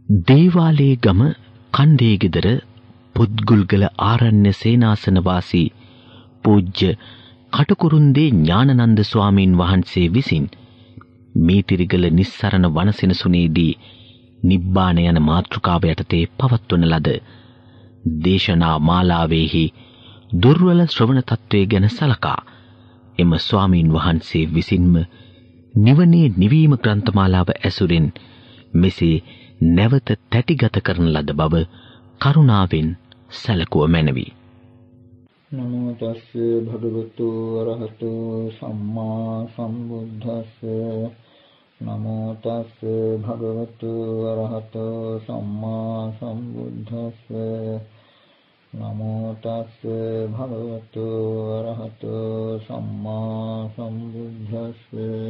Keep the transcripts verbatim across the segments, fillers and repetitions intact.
දේවාලේ ගම කණ්ඩේ ගෙදර පුත්ගුල්ගල ආරණ්‍ය සේනාසන වාසී පූජ්‍ය කටුකුරුන්දේ ඥානනන්ද ස්වාමීන් වහන්සේ විසින් මීතිරිගල නිස්සරණ වනසෙනසුනේදී නිබ්බාන යන මාතෘකාව යටතේ පවත්වන ලද දේශනා මාලාවේහි දුර්වල ශ්‍රවණ තත්වයේ ගැන සලකා එම ස්වාමීන් වහන්සේ විසින්ම නිවනේ නිවීම ග්‍රන්ථමාලාව ඇසුරින් මෙසේ නැවත තැටිගත කරන ලද බව කරුණාවෙන් සැලකුව මැනවි. නමෝ තස්ස භගවතු අරහතු සම්මා සම්බුද්දස්ස නමෝ තස්ස භගවතු අරහතු සම්මා සම්බුද්දස්ස නමෝ තස්ස භගවතු අරහතු සම්මා සම්බුද්දස්ස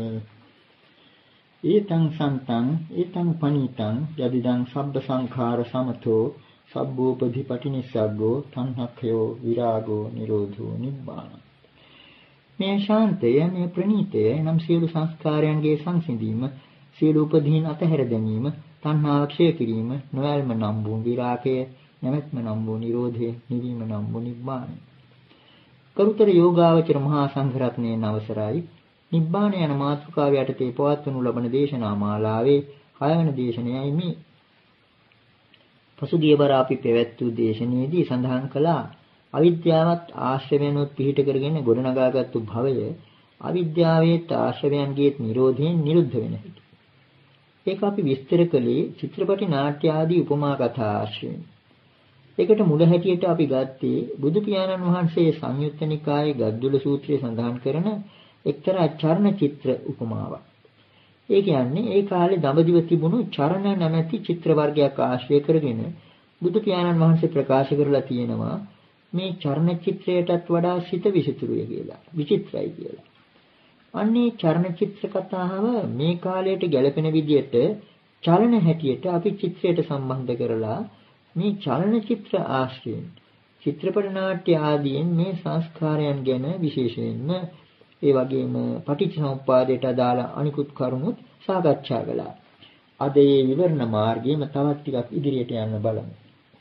ඊතං සන්තං ඊතං පනිතං යදිදං සබ්බ සංඛාර සමතෝ සබ්බෝපධිපටිනිස්සග්ගෝ තණ්හක්ඛයෝ විරාගෝ නිරෝධෝ නිබ්බාන. මේ ශාන්තය මේ ප්‍රණීතය නම් සියලු සංස්කාරයන්ගේ සංසිඳීම, සියලු උපදීන් අතහැර දැමීම, තණ්හාව ක්ෂය කිරීම, නොයල්ම නම් වූ විරාගය, නැමැත්ම නම් වූ නිරෝධය, නිවීම නම් වූ නිබ්බාන. කරුතර යෝගාවචර මහා සංඝරත්නයේ නවසරයි නිබ්බාන යන මාතෘකාව යටතේ පවත්වනු ලබන දේශනා මාලාවේ හයවන දේශනයයි මේ. පසුගියවර අපි පැවැත් වූ දේශනාවේදී සඳහන් කළා අවිද්‍යාවත් ආශ්‍රවයන්ොත් පිහිට කරගෙන ගොඩනගාගත්තු භවය අවිද්‍යාවේත් ආශ්‍රවයන්ගේත් නිරෝධයෙන් නිරුද්ධ වෙන හැටි. ඒක අපි විස්තර කළේ චිත්‍රපටි නාට්‍ය ආදී උපමා කතා ආශ්‍රයෙන්. ඒකට මුල හැටියට අපි ගත්තේ බුදු පියාණන් වහන්සේ සංයුත්ත නිකායේ ගද්දුල සූත්‍රයේ සඳහන් කරන එක්තරා චර්ණ චිත්‍ර උපමාවක්. ඒ කියන්නේ ඒ කාලේ දඹදිව තිබුණු චරණ නැමැති චිත්‍ර වර්ගයක් ආශ්‍රය කරගෙන බුදු පියාණන් වහන්සේ ප්‍රකාශ කරලා තියෙනවා මේ චරණ චිත්‍රයටත් වඩා සිත විසිතුරුය කියලා, විචිත්‍රයි කියලා. අන්නේ චරණ චිත්‍ර කතාව මේ කාලයට ගැලපෙන විදිහට චලන හැටියට අපි චිත්‍රයට සම්බන්ධ කරලා මේ චලන චිත්‍ර ආශ්‍රයෙන් චිත්‍රපට නාට්‍ය ආදීන් මේ සංස්කාරයන් ගැන විශේෂයෙන්ම ඒ වගේම පටිච්චසමුප්පාදයට අදාළ අනිකුත් කරුණුත් සාකච්ඡා කළා. අද මේ විවරණ මාර්ගයේම තවත් ටිකක් ඉදිරියට යන්න බලමු.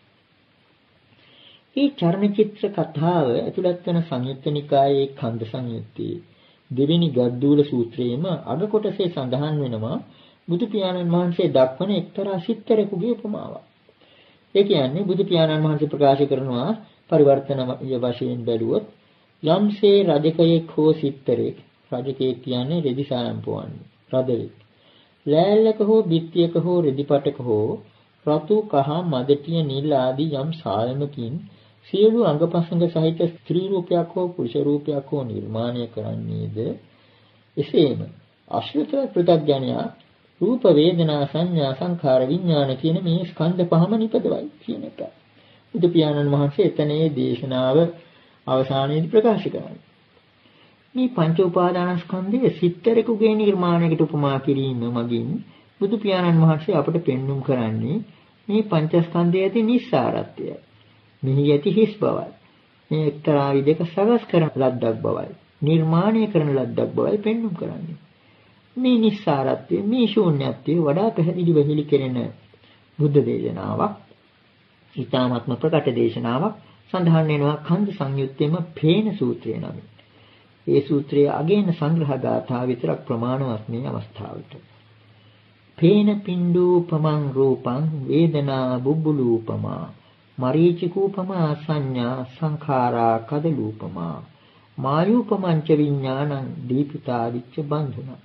මේ චර්ණචිත්‍ර කතාව ඇතුළත් වන සංයුත්ත නිකායේ ඛණ්ඩ සංයුත්තේ දෙවෙනි ගද්දූල සූත්‍රයේම අග කොටසේ සඳහන් වෙනවා බුදු පියාණන් වහන්සේ දක්වන එක්තරා සිත්තරෙකුගේ උපමාවක්. ඒ කියන්නේ බුදු පියාණන් වහන්සේ ප්‍රකාශ කරනවා පරිවර්තනීය වශයෙන් බැලුවොත් යම්සේ රජකයෙක් හෝ සිත්තරෙක්, රජකයෙක් කියන්නේ රෙදි සාම්පුවන්නේ රදෙක්, ලෑල්ලක හෝ බිත්තියක හෝ රෙදිපටක හෝ රතු කහ මදටිය නිල් ආදී යම් සායමකින් සියලු අංගපසංග සහිත ස්ත්‍රී රූපයක් හෝ පුරුෂ රූපයක් හෝ නිර්මාණය කරන්නේද එසේම අශ්‍රිත පෘථග්ජනයා රූප වේදනා සංඥා සංඛාර විඥාන කියන මේ ස්කන්ධ පහම නිපදවයි කියන එක. බුදු පියාණන් වහන්සේ එතනේ දේශනාව අවසානයේදී ප්‍රකාශ කරනවා. මේ පංච උපාදානස්කන්ධයේ සිත්තරෙකුගේ නිර්මාණයකට උපමා කිරීම මගින් බුදු පියාණන් වහන්සේ අපට පෙන්눔 කරන්නේ මේ පංචස්කන්ධයේ ඇති නිස්සාරත්වය. මෙහි ඇති හිස් බවයි. මේ එක්තරා විදක සකස් කරන ලද්දක් බවයි. නිර්මාණය කරන ලද්දක් බවයි පෙන්눔 කරන්නේ. මේ නිස්සාරත්වය, මේ ශූන්‍යත්වය වඩා පැහැදිලිව හෙළි කෙරෙන බුද්ධ දේශනාවක්, ඊ타ත්ම ප්‍රකට දේශනාවක් සඳහන් වෙනවා ඛණ්ඩ සංයුත්තේම පේන සූත්‍රය නමින්. ඒ සූත්‍රයේ අගේන සංග්‍රහ ගාථා විතරක් ප්‍රමාණවත් මේ අවස්ථාවට. පේන පින්ඩූපමං රූපං වේදනා බුබ්බුලූපමා මරීචිකූපමා සංඥා සංඛාරා කදලූපමා මායූපමංච විඥානං දීපිතා විච්ච බන්ධුනා.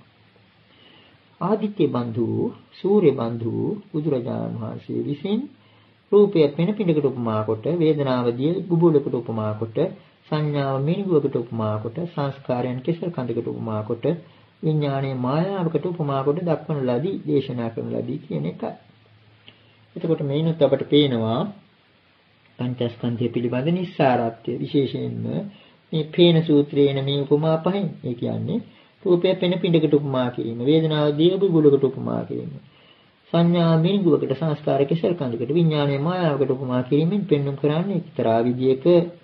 ආදිත්‍ය බන්ධු, සූර්ය බන්ධු බුදුරජාණන් වහන්සේ විසින් රූපය පෙන පිඬකට උපමා කොට, වේදනාව දිය බුබුලකට උපමා කොට, සංඥාව මිනිගුවකට උපමා කොට, සංස්කාරයන් කෙසෙල් කඳකට උපමා කොට, විඥානයේ මායාවකට උපමා කොට දක්වන ලදී, දේශනා කරන ලදී කියන එකයි. එතකොට මේනොත් අපට පේනවා පංචස්කන්ධය පිළිබඳ නිස්සාරත්වය විශේෂයෙන්ම මේ පේන සූත්‍රයේන මේ උපමා පහෙන්. ඒ කියන්නේ රූපය පෙන පිඬකට උපමා කිරීම, වේදනාව දිය බුබුලකට උපමා කිරීම, සංඥා මිනිගුවකට, සංස්කාර කෙසෙල් කඳකට, විඥානයේ මායාවකට උපමා කිරීමෙන් පෙන්වුම් කරන්නේ එක්තරා විදියක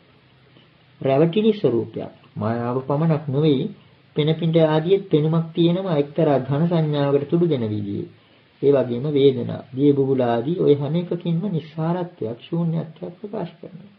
රැවටිලි ස්වરૂපයක්. මායාව පමණක් නෙවෙයි, පෙන පිඬ ආදී පෙනුමක් තියෙනවා එක්තරා ඝන සංඥාවකට තුඩු දෙන විදිහේ. ඒ වගේම වේදනා, දිය බුබුල ආදී ওই හැම එකකින්ම නිස්සාරත්වයක්, ශූන්‍යත්වයක් ප්‍රකාශ කරනවා.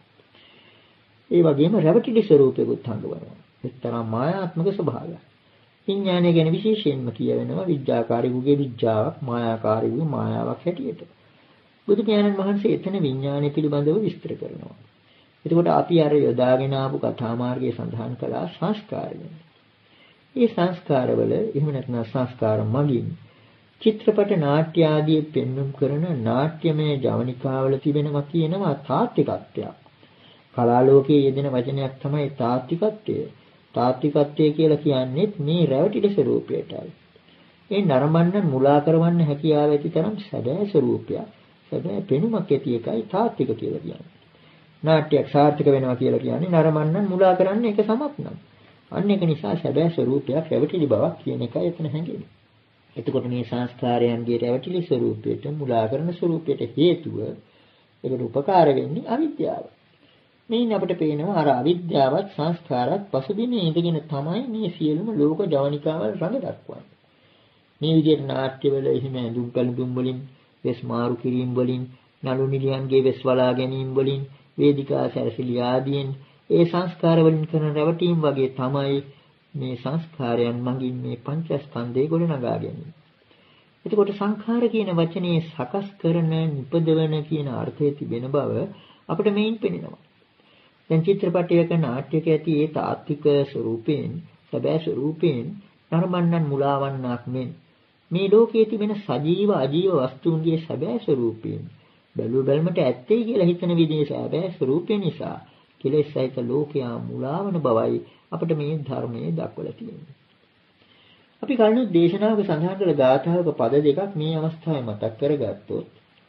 ඒ වගේම රැවටිලි ස්වરૂපයකුත් හඳුනනවා. එක්තරා මායාත්මක ස්වභාවයක්. විඥානය ගැන විශේෂයෙන්ම කියවෙනවා විඥාකාරීවගේ විඥාවක්, මායාකාරීවගේ මායාවක් හැටියට. බුදු පියාණන් වහන්සේ එතන විඥානය පිළිබඳව විස්තර කරනවා. එතකොට අපි අර යොදාගෙන ආපු කතා මාර්ගයේ සඳහන් කළා සංස්කාරය. මේ සංස්කාරවල එහෙම නැත්නම් සංස්කාර මගින් චිත්‍රපට නාට්‍ය ආදී පෙන්වුම් කරන නාට්‍යමය ජවනිකාවල තිබෙනවා කියනවා තාත්විකත්වයක්. කලා ලෝකයේ යෙදෙන වචනයක් තමයි තාත්විකත්වය. තාත්විකත්වය කියලා කියන්නේ මේ රැවටිලි ස්වરૂපයටයි. ඒ නරඹන්න මුලා කරවන්න හැකියාව ඇති තරම් සැබෑ ස්වરૂපයක්. සැබෑ පෙනුමක් ඇති එකයි තාත්වික කියලා කියන්නේ. නාට්‍යයක් සාර්ථක වෙනවා කියලා කියන්නේ නරඹන්න මුලා කරන්න ඒක සමත් නම්. අන්න ඒක නිසා සැබෑ ස්වરૂපයක් රැවටිලි බවක් කියන එකයි එතන හැංගෙන්නේ. එතකොට මේ සංස්කාරයන්ගේ රැවටිලි ස්වરૂපයට මුලා කරන ස්වરૂපයට හේතුව ඒකට උපකාර වෙන්නේ අවිද්‍යාව. මේන් අපිට පේනවා අර අවිද්‍යාවත් සංස්කාරات පසුබිමේ ඉඳගෙන තමයි මේ සියලුම ලෝක ජවනිකාවල් රඟ දක්වන්නේ. මේ විදිහට නාට්‍යවල එහෙම ඇඳුම් පැළඳුම් වලින්, වෙස් මාරු කිරීම වලින්, නළු නිලියන්ගේ වෙස් වලා ගැනීම වලින්, වේදිකා සැරසිලි ආදීන් ඒ සංස්කාර වලින් කරන රැවටීම් වගේ තමයි මේ සංස්කාරයන් මගින් මේ පංචස්කන්ධය ගොඩනගා ගැනීම. එතකොට සංඛාර කියන වචනේ සකස් කරන, නිපදවන කියන අර්ථය තිබෙන බව අපිට මේන් පෙනෙනවා. දැන් චිත්‍රපටයක නාට්‍යයක ඇති ඒ තාත්වික ස්වરૂපයෙන්, සැබෑ ස්වરૂපයෙන් නරඹන්නන් මුලාවන්නක් මෙන් මේ ලෝකයේ තිබෙන සජීව අජීව වස්තුන්ගේ සැබෑ ස්වરૂපයෙන් බැලුව බැලමට ඇත්තේ කියලා හිතන විදිහේ සැබෑ ස්වરૂපය නිසා කෙලෙස් සහිත ලෝකයා මුලාවන බවයි අපිට මේ ධර්මයේ දක්වලා තියෙන්නේ. අපි කලින් දේශනාවක සඳහන් කළ ගාථාවක පද දෙකක් මේ අවස්ථාවේ මතක් කරගත්තොත්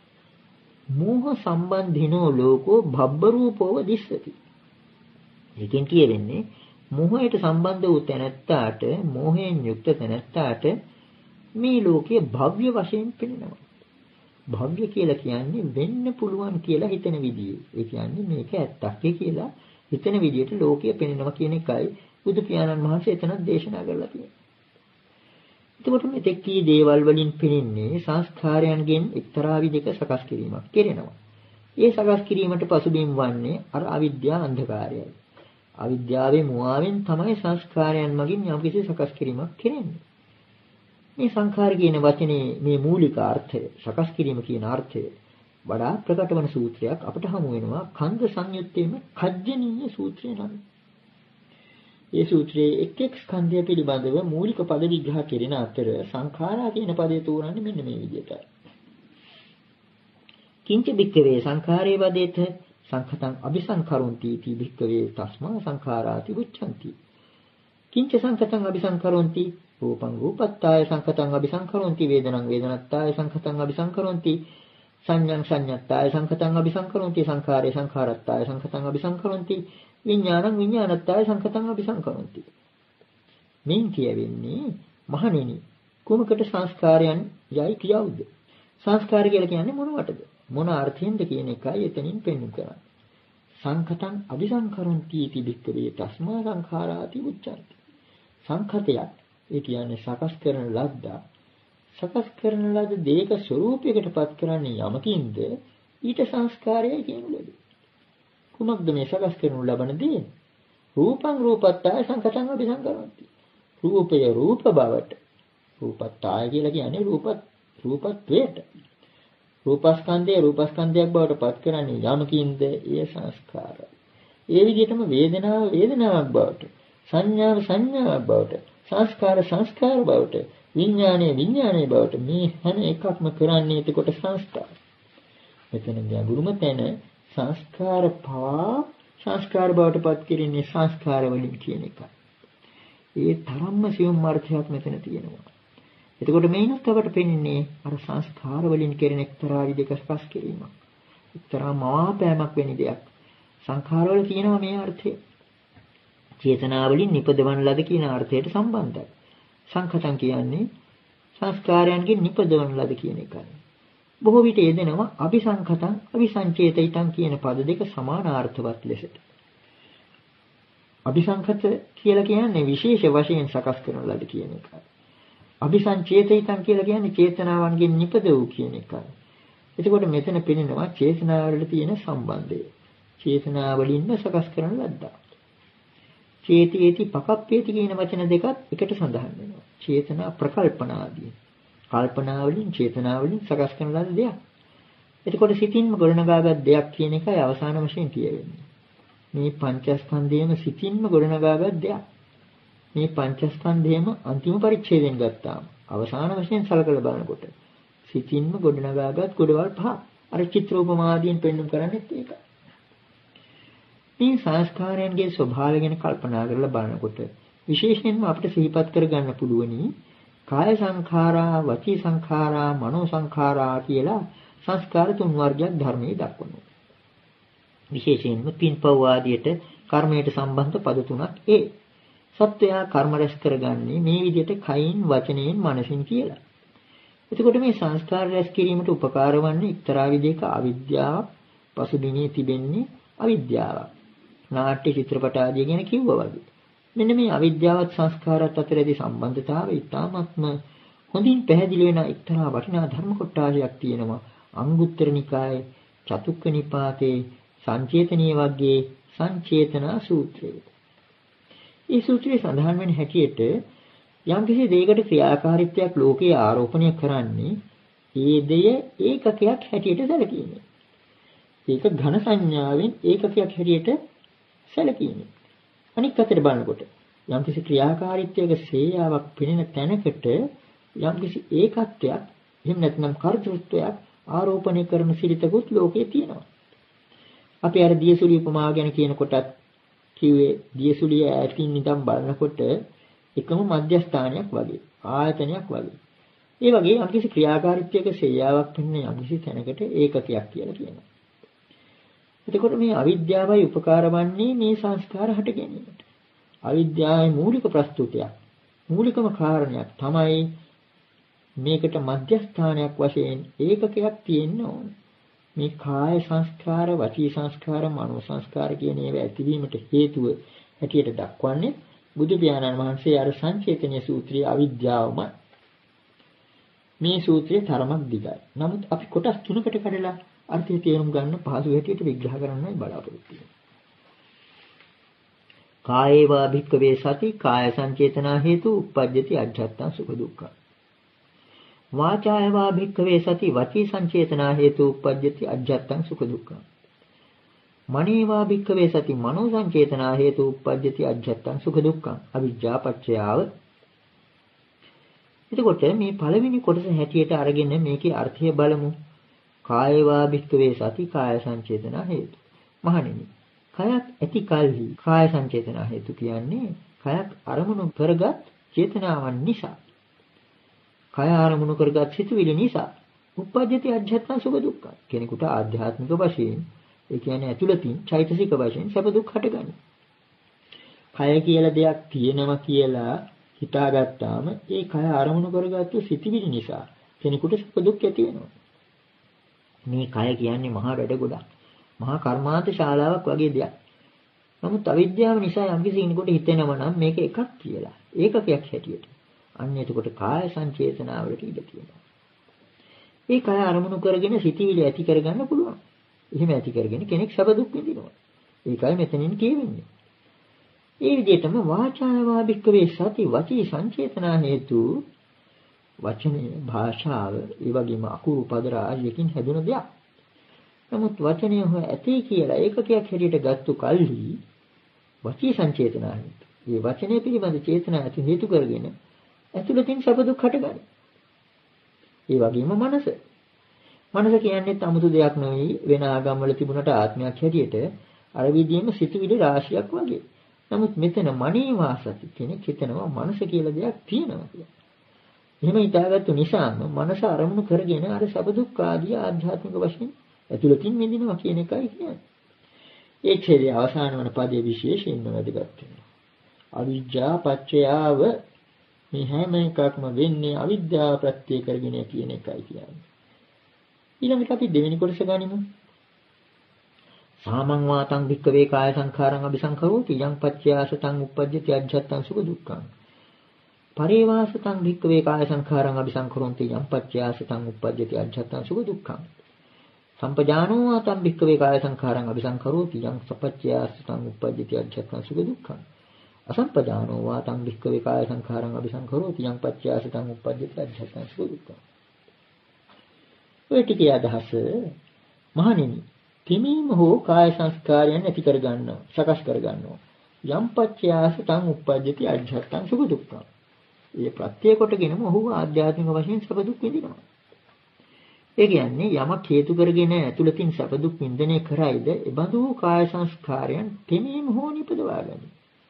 මෝහ සම්බන්ධිනෝ ලෝකෝ භබ්බ රූපෝව දිස්සති. ඒකෙන් කියවෙන්නේ මෝහයට සම්බන්ධ වූ තැනැත්තාට, මෝහයෙන් යුක්ත තැනැත්තාට මේ ලෝකයේ භව්‍ය වශයෙන් පෙනෙනවා. භව්‍ය කියලා කියන්නේ වෙන්න පුළුවන් කියලා හිතන විදිය. ඒ කියන්නේ මේක ඇත්තක් කියලා හිතන විදියට ලෝකය පෙනෙනවා කියන එකයි බුදු පියාණන් වහන්සේ එතනක් දේශනා කරලා තියෙන්නේ. එතකොට මෙතෙක් කී දේවල් වලින් පෙනෙන්නේ සංස්කාරයන්ගෙන් එක්තරා විදිහක සකස් කිරීමක් කෙරෙනවා. ඒ සකස් කිරීමට පසුබිම් වන්නේ අර අවිද්‍යා අන්ධකාරයයි. අවිද්‍යාවේ මුවාවෙන් තමයි සංස්කාරයන් මගින් යම්කිසි සකස් කිරීමක් කෙරෙන්නේ. මේ සංඛාර කියන වචනේ මේ මූලික අර්ථය, සකස් කිරීම කියන අර්ථය වඩා ප්‍රකට වන සූත්‍රයක් අපිට හමු වෙනවා කන්ද සංයුත්තේම කජ්ජනීය සූත්‍රය නම්. ඒ සූත්‍රයේ එක් එක් ස්කන්ධය පිළිබඳව මූලික පද විග්‍රහ කෙරෙන අතර සංඛාරා කියන පදේ තෝරන්නේ මෙන්න මේ විදිහටයි. කිංච බික්කවේ සංඛාරේ වදේත සංඛතං අபிසංකරොන්ති ති බික්කවේ තස්මා සංඛාරාති උච්ඡanti. කිංච සංඛතං අபிසංකරොන්ති රූපං රූපත්තාය සංඛතං අபிසංකරොන්ති වේදනං වේදනත්තාය සංඛතං අபிසංකරොන්ති සංඥං සංඤත්තාය සංඛතං අபிසංකරොන්ති සංඛාරේ සංඛාරත්තාය සංඛතං අபிසංකරොන්ති විඥානං විඥානත්තාය සංඛතං අபிසංකරොන්ති. මෙන් කියවෙන්නේ මහණෙනි කුමකට සංස්කාරයන් යයි කියවුද? සංස්කාර කියලා කියන්නේ මොනවටද? මොන අර්ථයෙන්ද කියන එකයි එතනින් පෙන්වු කරන්නේ. සංඛතං අபிසංකරොන්ති इति භික්ඛවේ තස්මා සංඛාරාති උච්චanti. සංඛතයක් ඒ කියන්නේ සකස් කරන ලද්දා. සකස් කරන ලද දේක ස්වરૂපයකටපත් කරන්නේ යමකින්ද ඊට සංස්කාරයයි කියන ලද. කුමක්ද මේ සකස් කරනු ලබන දේ? රූපං රූපත්තාය සංඛතං අபிසංකරොන්ති. රූපය රූප බවට. රූපත්තාය කියලා කියන්නේ රූපත් රූපත්වයට. රූපස්කන්ධය රූපස්කන්ධයක් බවට පත් කරන්නේ යමකින්ද ඒ සංස්කාරය. ඒ විදිහටම වේදනාව වේදනාවක් බවට, සංඥාව සංඥාවක් බවට, සංස්කාර සංස්කාර බවට, විඥානය විඥානය බවට මේ හැම එකක්ම කරන්නේ එතකොට සංස්කාර. මෙතන ගැඹුරුම තැන සංස්කාර පවා සංස්කාර බවට පත් කිරීමේ සංස්කාර වලින් කියන එකයි. ඒ තරම්ම සියුම් අර්ථයක් මෙතන තියෙනවා. එතකොට මේනත් අපට පෙනෙන්නේ අර සංස්කාර වලින් කෙරෙන එක්තරා විදිහක සකස් කිරීමක්. එක්තරා මවාපෑමක් වෙන දෙයක්. සංඛාර වල තියෙනවා මේ අර්ථය. චේතනා වලින් නිපදවන ලද කියන අර්ථයට සම්බන්ධයි. සංඛතං කියන්නේ සංස්කාරයන්ගෙන් නිපදවන ලද කියන එකයි. බොහෝ විට යෙදෙනවා අபிසංඛතං අபிසංචේතිතං කියන පද දෙක සමානාර්ථවත් ලෙසට. අபிසංඛත කියලා කියන්නේ විශේෂ වශයෙන් සකස් කරන ලද කියන එකයි. අபிසංචේතිතං කියලා කියන්නේ චේතනාවන්ගෙන් නිපද වූ කියන එකයි. එතකොට මෙතන පෙනෙනවා චේතනාවලට තියෙන සම්බන්ධය. චේතනාවලින්ම සකස් කරන ලද්දා. චේතේති පකප්පේති කියන වචන දෙකත් එකට සඳහන් වෙනවා. චේතනා ප්‍රකල්පනාදී. කල්පනාවලින් චේතනාවලින් සකස් කරන ලද දෙයක්. එතකොට සිතින්ම ගොඩනගාගත් දෙයක් කියන එකයි අවසාන වශයෙන් කියවෙන්නේ. මේ පංචස්කන්ධයම සිතින්ම ගොඩනගාගත් දෙයක්. මේ පංචස්කන්ධයම අන්තිම පරිච්ඡේදයෙන් ගත්තාම අවසාන වශයෙන් සලකලා බලනකොට සිතින්ම ගොඩනගාගත් ගොඩවල් පහ. අර චිත්‍රෝපමාදීන් පෙන්වුම් කරන්නේත් ඒකයි. මේ සංස්කාරයන්ගේ ස්වභාවය ගැන කල්පනා කරලා බලනකොට විශේෂයෙන්ම අපිට සිහිපත් කරගන්න පුළුවනි කාය සංඛාරා, වචී සංඛාරා, මනෝ සංඛාරා කියලා සංස්කාර තුන් වර්ගයක් ධර්මයේ දක්වනවා. විශේෂයෙන්ම පින්පව් ආදියට කර්මයට සම්බන්ධ පද තුනක් ඒ. සත්වයා කර්ම රැස් කරගන්නේ මේ විදිහට කයින්, වචනයෙන්, මනසින් කියලා. එතකොට මේ සංස්කාර රැස් කිරීමට උපකාර වන්නේ එක්තරා විදිහක අවිද්‍යාවක්, පසුබිමේ තිබෙන්නේ අවිද්‍යාවක්. නාට්‍ය චිත්‍රපට ආදී ගැන කිව්වා වගේ. මෙන්න මේ අවිද්‍යාවත් සංස්කාරات අතරදී සම්බන්ධතාවය ඉතාමත්ම හොඳින් පැහැදිලි වෙන එක්තරා වටිනා ධර්ම කොටාශයක් තියෙනවා. අංගුත්තර නිකායේ චතුක්ක නිපාතේ සංචේතනීය වර්ගයේ සංචේතනා සූත්‍රය. මේ සූත්‍රයේ සඳහන් වෙන හැටියට යම්කිසි දෙයකට ක්‍රියාකාරීත්වයක් ලෝකයේ ආරෝපණය කරන්නේ ඒ දෙය ඒකකයක් හැටියට සැලකීමෙන්. ඒක ඝන සංඥාවෙන් ඒකකයක් හැටියට සැලකීමෙන්. අනික් අතට බලනකොට යම්කිසි ක්‍රියාකාරීත්වයක සේයාවක් පෙනෙන තැනකට යම්කිසි ඒකත්වයක් එහෙම නැත්නම් කර්තෘත්වයක් ආරෝපණය කරන සිරිතකුත් ලෝකයේ තියෙනවා. අපි අර දියසුලිය උපමාව ගැන කියනකොටත් කිව්වේ දියසුලිය ඈතින් නිකන් බලනකොට එකම මධ්‍යස්ථානයක් වගේ ආයතනයක් වගේ. ඒ වගේ යම්කිසි ක්‍රියාකාරීත්වයක සේයාවක් පෙනෙන යම්කිසි තැනකට ඒකකයක් කියලා කියනවා. එතකොට මේ අවිද්‍යාවයි උපකාර වන්නේ මේ සංස්කාර හට ගැනීමට. අවිද්‍යාවේ මූලික ප්‍රස්තුතියක් මූලිකම කාරණයක් තමයි මේකට මධ්‍යස්ථානයක් වශයෙන් ඒකකයක් තියෙන්න ඕන. මේ කාය සංස්කාර, වචී සංස්කාර, මනෝ සංස්කාර කියන ඒවා ඇතිවීමට හේතුව හැටියට දක්වන්නේ බුදු පියාණන් වහන්සේ අර සංචේතනීය සූත්‍රයේ අවිද්‍යාවම. මේ සූත්‍රයේ තරමක් දිගයි. නමුත් අපි කොටස් තුනකට කඩලා අර්ථය තේරුම් ගන්න පහසු හැටියට විග්‍රහ කරන්නයි බලාපොරොත්තු වෙන්නේ. කායේවා භික්ඛවේ සති කාය සංචේතනා හේතු උප්පජ්ජති අජ්ජත්තං සුඛ දුක්ඛ. වාචායවා භික්ඛවේ සති වචී සංචේතනා හේතු උප්පජ්ජති අජ්ජත්තං සුඛ දුක්ඛ. මනේවා භික්ඛවේ සති මනෝ සංචේතනා හේතු උප්පජ්ජති අජ්ජත්තං සුඛ දුක්ඛ. අවිජ්ජා පච්චයාව. එතකොට මේ පළවෙනි කොටස හැටියට අරගෙන මේකේ අර්ථය බලමු. කායේවා භික්ඛවේ සති කාය සංචේතනා හේතු. මහණෙනි, කයක් ඇති කල්හි කාය සංචේතනා හේතු කියන්නේ කයක් අරමුණු කරගත් චේතනාවන් නිසා. කය අරමුණු කරගත් සිතුවිලි නිසා උප්පජ්ජති අජ්ජත්තං සුඛ දුක්ඛ. කෙනෙකුට ආධ්‍යාත්මික වශයෙන් ඒ කියන්නේ ඇතුළතින් චෛතසික වශයෙන් සැප දුක් හටගන්නේ. කය කියලා දෙයක් තියෙනවා කියලා හිතාගත්තාම ඒ කය අරමුණු කරගත්තු සිතුවිලි නිසා කෙනෙකුට සැප දුක් ඇති වෙනවා. මේ කය කියන්නේ මහා වැඩ ගොඩක්. මහා කර්මාන්ත ශාලාවක් වගේ දෙයක්. නමුත් අවිද්‍යාව නිසා යම්කිසි කෙනෙකුට හිතෙනවා නම් මේක එකක් කියලා. ඒකකයක් හැටියට. අන්න එතකොට කාය සංචේතනාවලට ඉඩ තියෙනවා. ඒ කය අරමුණු කරගෙන සිටිවිලි ඇති කරගන්න පුළුවන්. එහෙම ඇති කරගෙන කෙනෙක් සැප දුක් විඳිනවා. ඒකයි මෙතනින් කියවෙන්නේ. ඒ විදිහටම වාචායවා භික්ඛවේ සති වචී සංචේතනා හේතු වචනේ භාෂාව ඒ වගේම අකුරු පද රාශියකින් හැදුන දෙයක්. නමුත් වචනය හො ඇති කියලා ඒකකයක් හැටියට ගත්තු කල්හි වචී සංචේතනා හේතු. මේ වචනේ පිළිබඳ චේතනා ඇති හේතු කරගෙන ඇතුළතින් සැප දුක් හටගනී. ඒ වගේම මනස. මනස කියන්නේ 아무තු දෙයක් නෙවෙයි වෙන ආගම්වල තිබුණට ආත්මයක් හැටියට අර විදිහේම සිතුවිලි රාශියක් වගේ. නමුත් මෙතන මනේ වාසති කෙනෙක් හිතනවා මනස කියලා දෙයක් තියෙනවා කියලා. එහෙම හිතාගත්තු නිසාම මනස අරමුණු කරගෙන අර සැප දුක් ආදී ආධ්‍යාත්මික වශයෙන් ඇතුළතින් විඳිනවා කියන එකයි කියන්නේ. ඒ ඡේදයේ අවසාන වන පදයේ විශේෂයෙන්ම වැදගත් වෙනවා. අවිජ්ජා පච්චයාව මේ හැම එකක්ම වෙන්නේ අවිද්‍යාව ප්‍රත්‍ය කරගෙන කියන එකයි කියන්නේ. ඊළඟට අපි දෙවෙනි කොටස ගනිමු. සාමං වාතං භික්ඛවේ කාය සංඛාරං අபிසංකරෝති යං පච්චයාසතං උප්පජ්ජති අජ්ජත්තං සුඛ දුක්ඛං. පරේවාසතං භික්ඛවේ කාය සංඛාරං අபிසංකරොන්ති යම් පච්චයාසතං උප්පජ්ජති අජ්ජත්තං සුඛ දුක්ඛං. සම්පජානෝ තම් භික්ඛවේ කාය සංඛාරං අபிසංකරෝති යම් සපච්චයාසතං උප්පජ්ජති අජ්ජත්තං සුඛ දුක්ඛං. අසම්පජානෝ වාතං භික්ඛවේ කාය සංඛාරං අபிසංකරෝති යම් පච්චයාසතං උප්පජ්ජති අජ්ජත්තං සුඛ දුක්ඛං. ඔය ටිකේ අදහස මහණෙනි, තිමීම හෝ කාය සංස්කාරයන් ඇති කර ගන්නවා, සකස් කර ගන්නවා. යම් පච්චයාසතං උප්පජ්ජති අජ්ජත්තං සුඛ දුක්ඛං. ඒ ප්‍රත්‍ය කොටගෙනම ඔහු ආධ්‍යාත්මික වශයෙන් සැප දුක් විඳිනවා. ඒ කියන්නේ යමක් හේතු කරගෙන ඇතුළතින් සැප දුක් විඳිනේ කරයිද, එබඳු කාය සංස්කාරයන් තෙමීම හෝ නිපදවා ගනී.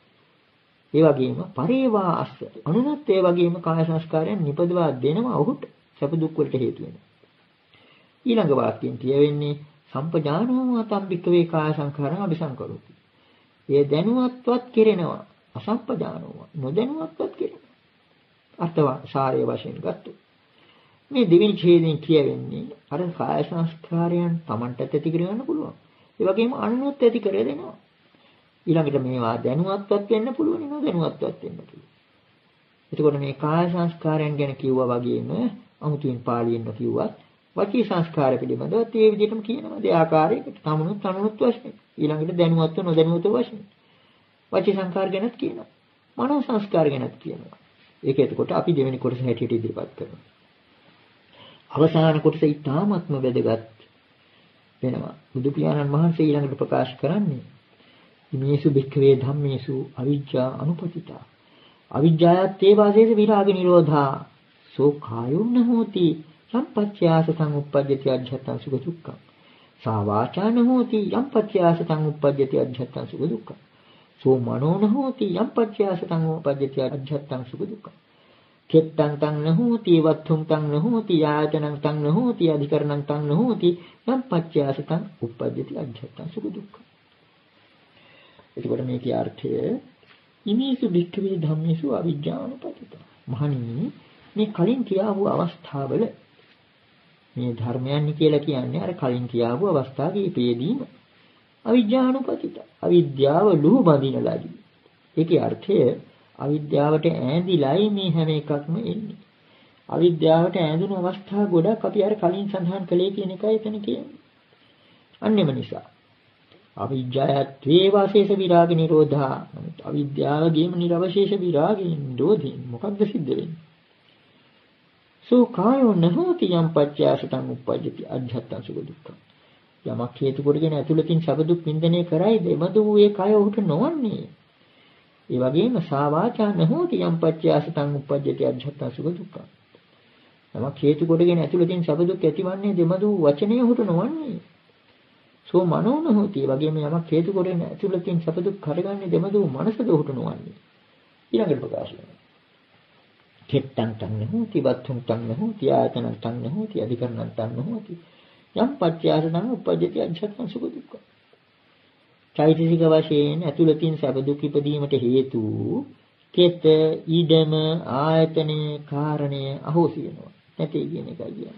ඒ වගේම පරේවා අස්ස අනුනත් ඒ වගේම කාය සංස්කාරයන් නිපදවා දෙනවා ඔහුට සැප දුක් වලට හේතු වෙනවා. ඊළඟ වාක්‍යයෙන් කියවෙන්නේ සම්පජානෝ තම් භික්ඛවේ කාය සංඛාරං අபிසංකරෝති. ඒ දැනුවත්වත් කෙරෙනවා, අසම්පජානෝ නොදැනුවත්වත් කෙරෙනවා. අර්ථවා සාරය වශයෙන් ගත්තොත් මේ දෙවෙනි ඡේදයෙන් කියවෙන්නේ අර කාය සංස්කාරයන් Tamanට ඇති කරගන්න පුළුවන්. ඒ වගේම අනුනොත් ඇති කර දෙනවා. ඊළඟට මේවා දැනුවත්වත් වෙන්න පුළුවන්, නොදැනුවත්වත් වෙන්න පුළුවන්. එතකොට මේ කාය සංස්කාරයන් ගැන කිව්වා වගේම අමුතුවෙන් පාලියෙන් කිව්වත් වචී සංස්කාර පිළිබඳව ඒ විදිහටම කියනවා. ඒ ආකාරයකට Tamanත් අනුනොත් වශයෙන්. ඊළඟට දැනුවත්ව නොදැනුවත්ව වශයෙන්. වචී සංස්කාර ගැනත් කියනවා. මනෝ සංස්කාර ගැනත් කියනවා. ඒක එතකොට අපි දෙවෙනි කොටස හැටියට ඉදිරිපත් කරනවා. අවසාන කොටස ඊටාත්ම වැදගත් වෙනවා. බුදු පියාණන් වහන්සේ ඊළඟට ප්‍රකාශ කරන්නේ මේසු භික්ඛවේ ධම්මේසු අවිජ්ජා අනුපතිතා. අවිජ්ජායත් ඒ වාසේස විරාග නිරෝධා සෝ කායුන්න හෝති සම්පච්චයාසතං උප්පජ්ජති අජ්ජත්තං සුඛ දුක්ඛං. සා වාචාන හෝති යම් පච්චයාසතං උප්පජ්ජති අජ්ජත්තං සුඛ දුක්ඛං. සෝ මනෝන හෝති යම් පච්චයාසතං උප්පජ්ජති අජ්ජත්තං සුඛ දුක්ඛං. චෙත්තං තං නහෝති වත්තුං තං නහෝති ආයතනං තං නහෝති අධිකරණං තං නහෝති යම් පච්චයාසතං උප්පජ්ජති අජ්ජත්තං සුඛ දුක්ඛං. එතකොට මේකේ අර්ථය ඉමේසු භික්ඛවේ ධම්මේසු අවිජ්ජානුපතිත. මහණෙනි, මේ කලින් කියාවු අවස්ථාවල මේ ධර්මයන් කියලා කියන්නේ අර කලින් කියාවු අවස්ථාවේ ඉපදීම අවිජ්ජානුපතිත. අවිද්‍යාව ලුහු බඳින ලදී. ඒකේ අර්ථය අවිද්‍යාවට ඈඳිලායි මේ හැම එකක්ම එන්නේ. අවිද්‍යාවට ඈඳුණු අවස්ථා ගොඩක් අපි අර කලින් සඳහන් කළේ කියන එකයි එතන කියන්නේ. අන්නෙම නිසා අවිජ්ජායත් වේවාසේස විරාග නිරෝධා. අවිද්‍යාවගේම නිර්වශේෂ විරාගයෙන් නිරෝධයෙන් මොකක්ද සිද්ධ වෙන්නේ? සෝ කායෝ නහෝති යම් පච්චයාසතං උප්පජ්ජති අජ්ජත්තං සුඛ දුක්ඛං. යමක් හේතු කොටගෙන ඇතුළතින් සැප දුක් විඳිනේ කරයිද, එබඳු ඒ කය උහුට නොවන්නේ. ඒ වගේම සා වාචා නහෝති යම් පච්චයාසතං උප්පජ්ජති අජ්ජත්තං සුඛ දුක්ඛං. යමක් හේතු කොටගෙන ඇතුළතින් සැප දුක් ඇතිවන්නේ දෙමදු වචනය උහුට නොවන්නේ. සෝ මනෝ නහෝති. ඒ වගේම යමක් හේතු කොටගෙන ඇතුළතින් සැප දුක් කරගන්නේ දෙමදු මනසද උහුට නොවන්නේ. ඊළඟට ප්‍රකාශ වෙනවා. චෙත්තං තං නහෝති වත්තුං තං නහෝති ආයතනං තං නහෝති අධිකරණං තං නහෝති යම් පච්චයාසතං උප්පජ්ජති අජ්ජත්තං සුඛ දුක්ඛං. චෛතසික වශයෙන් ඇතුළතින් සැප දුක් ඉපදීමට හේතු කෙත ඊඩම ආයතනේ කාරණය අහෝසි වෙනවා. නැtei කියන එකයි කියන්නේ.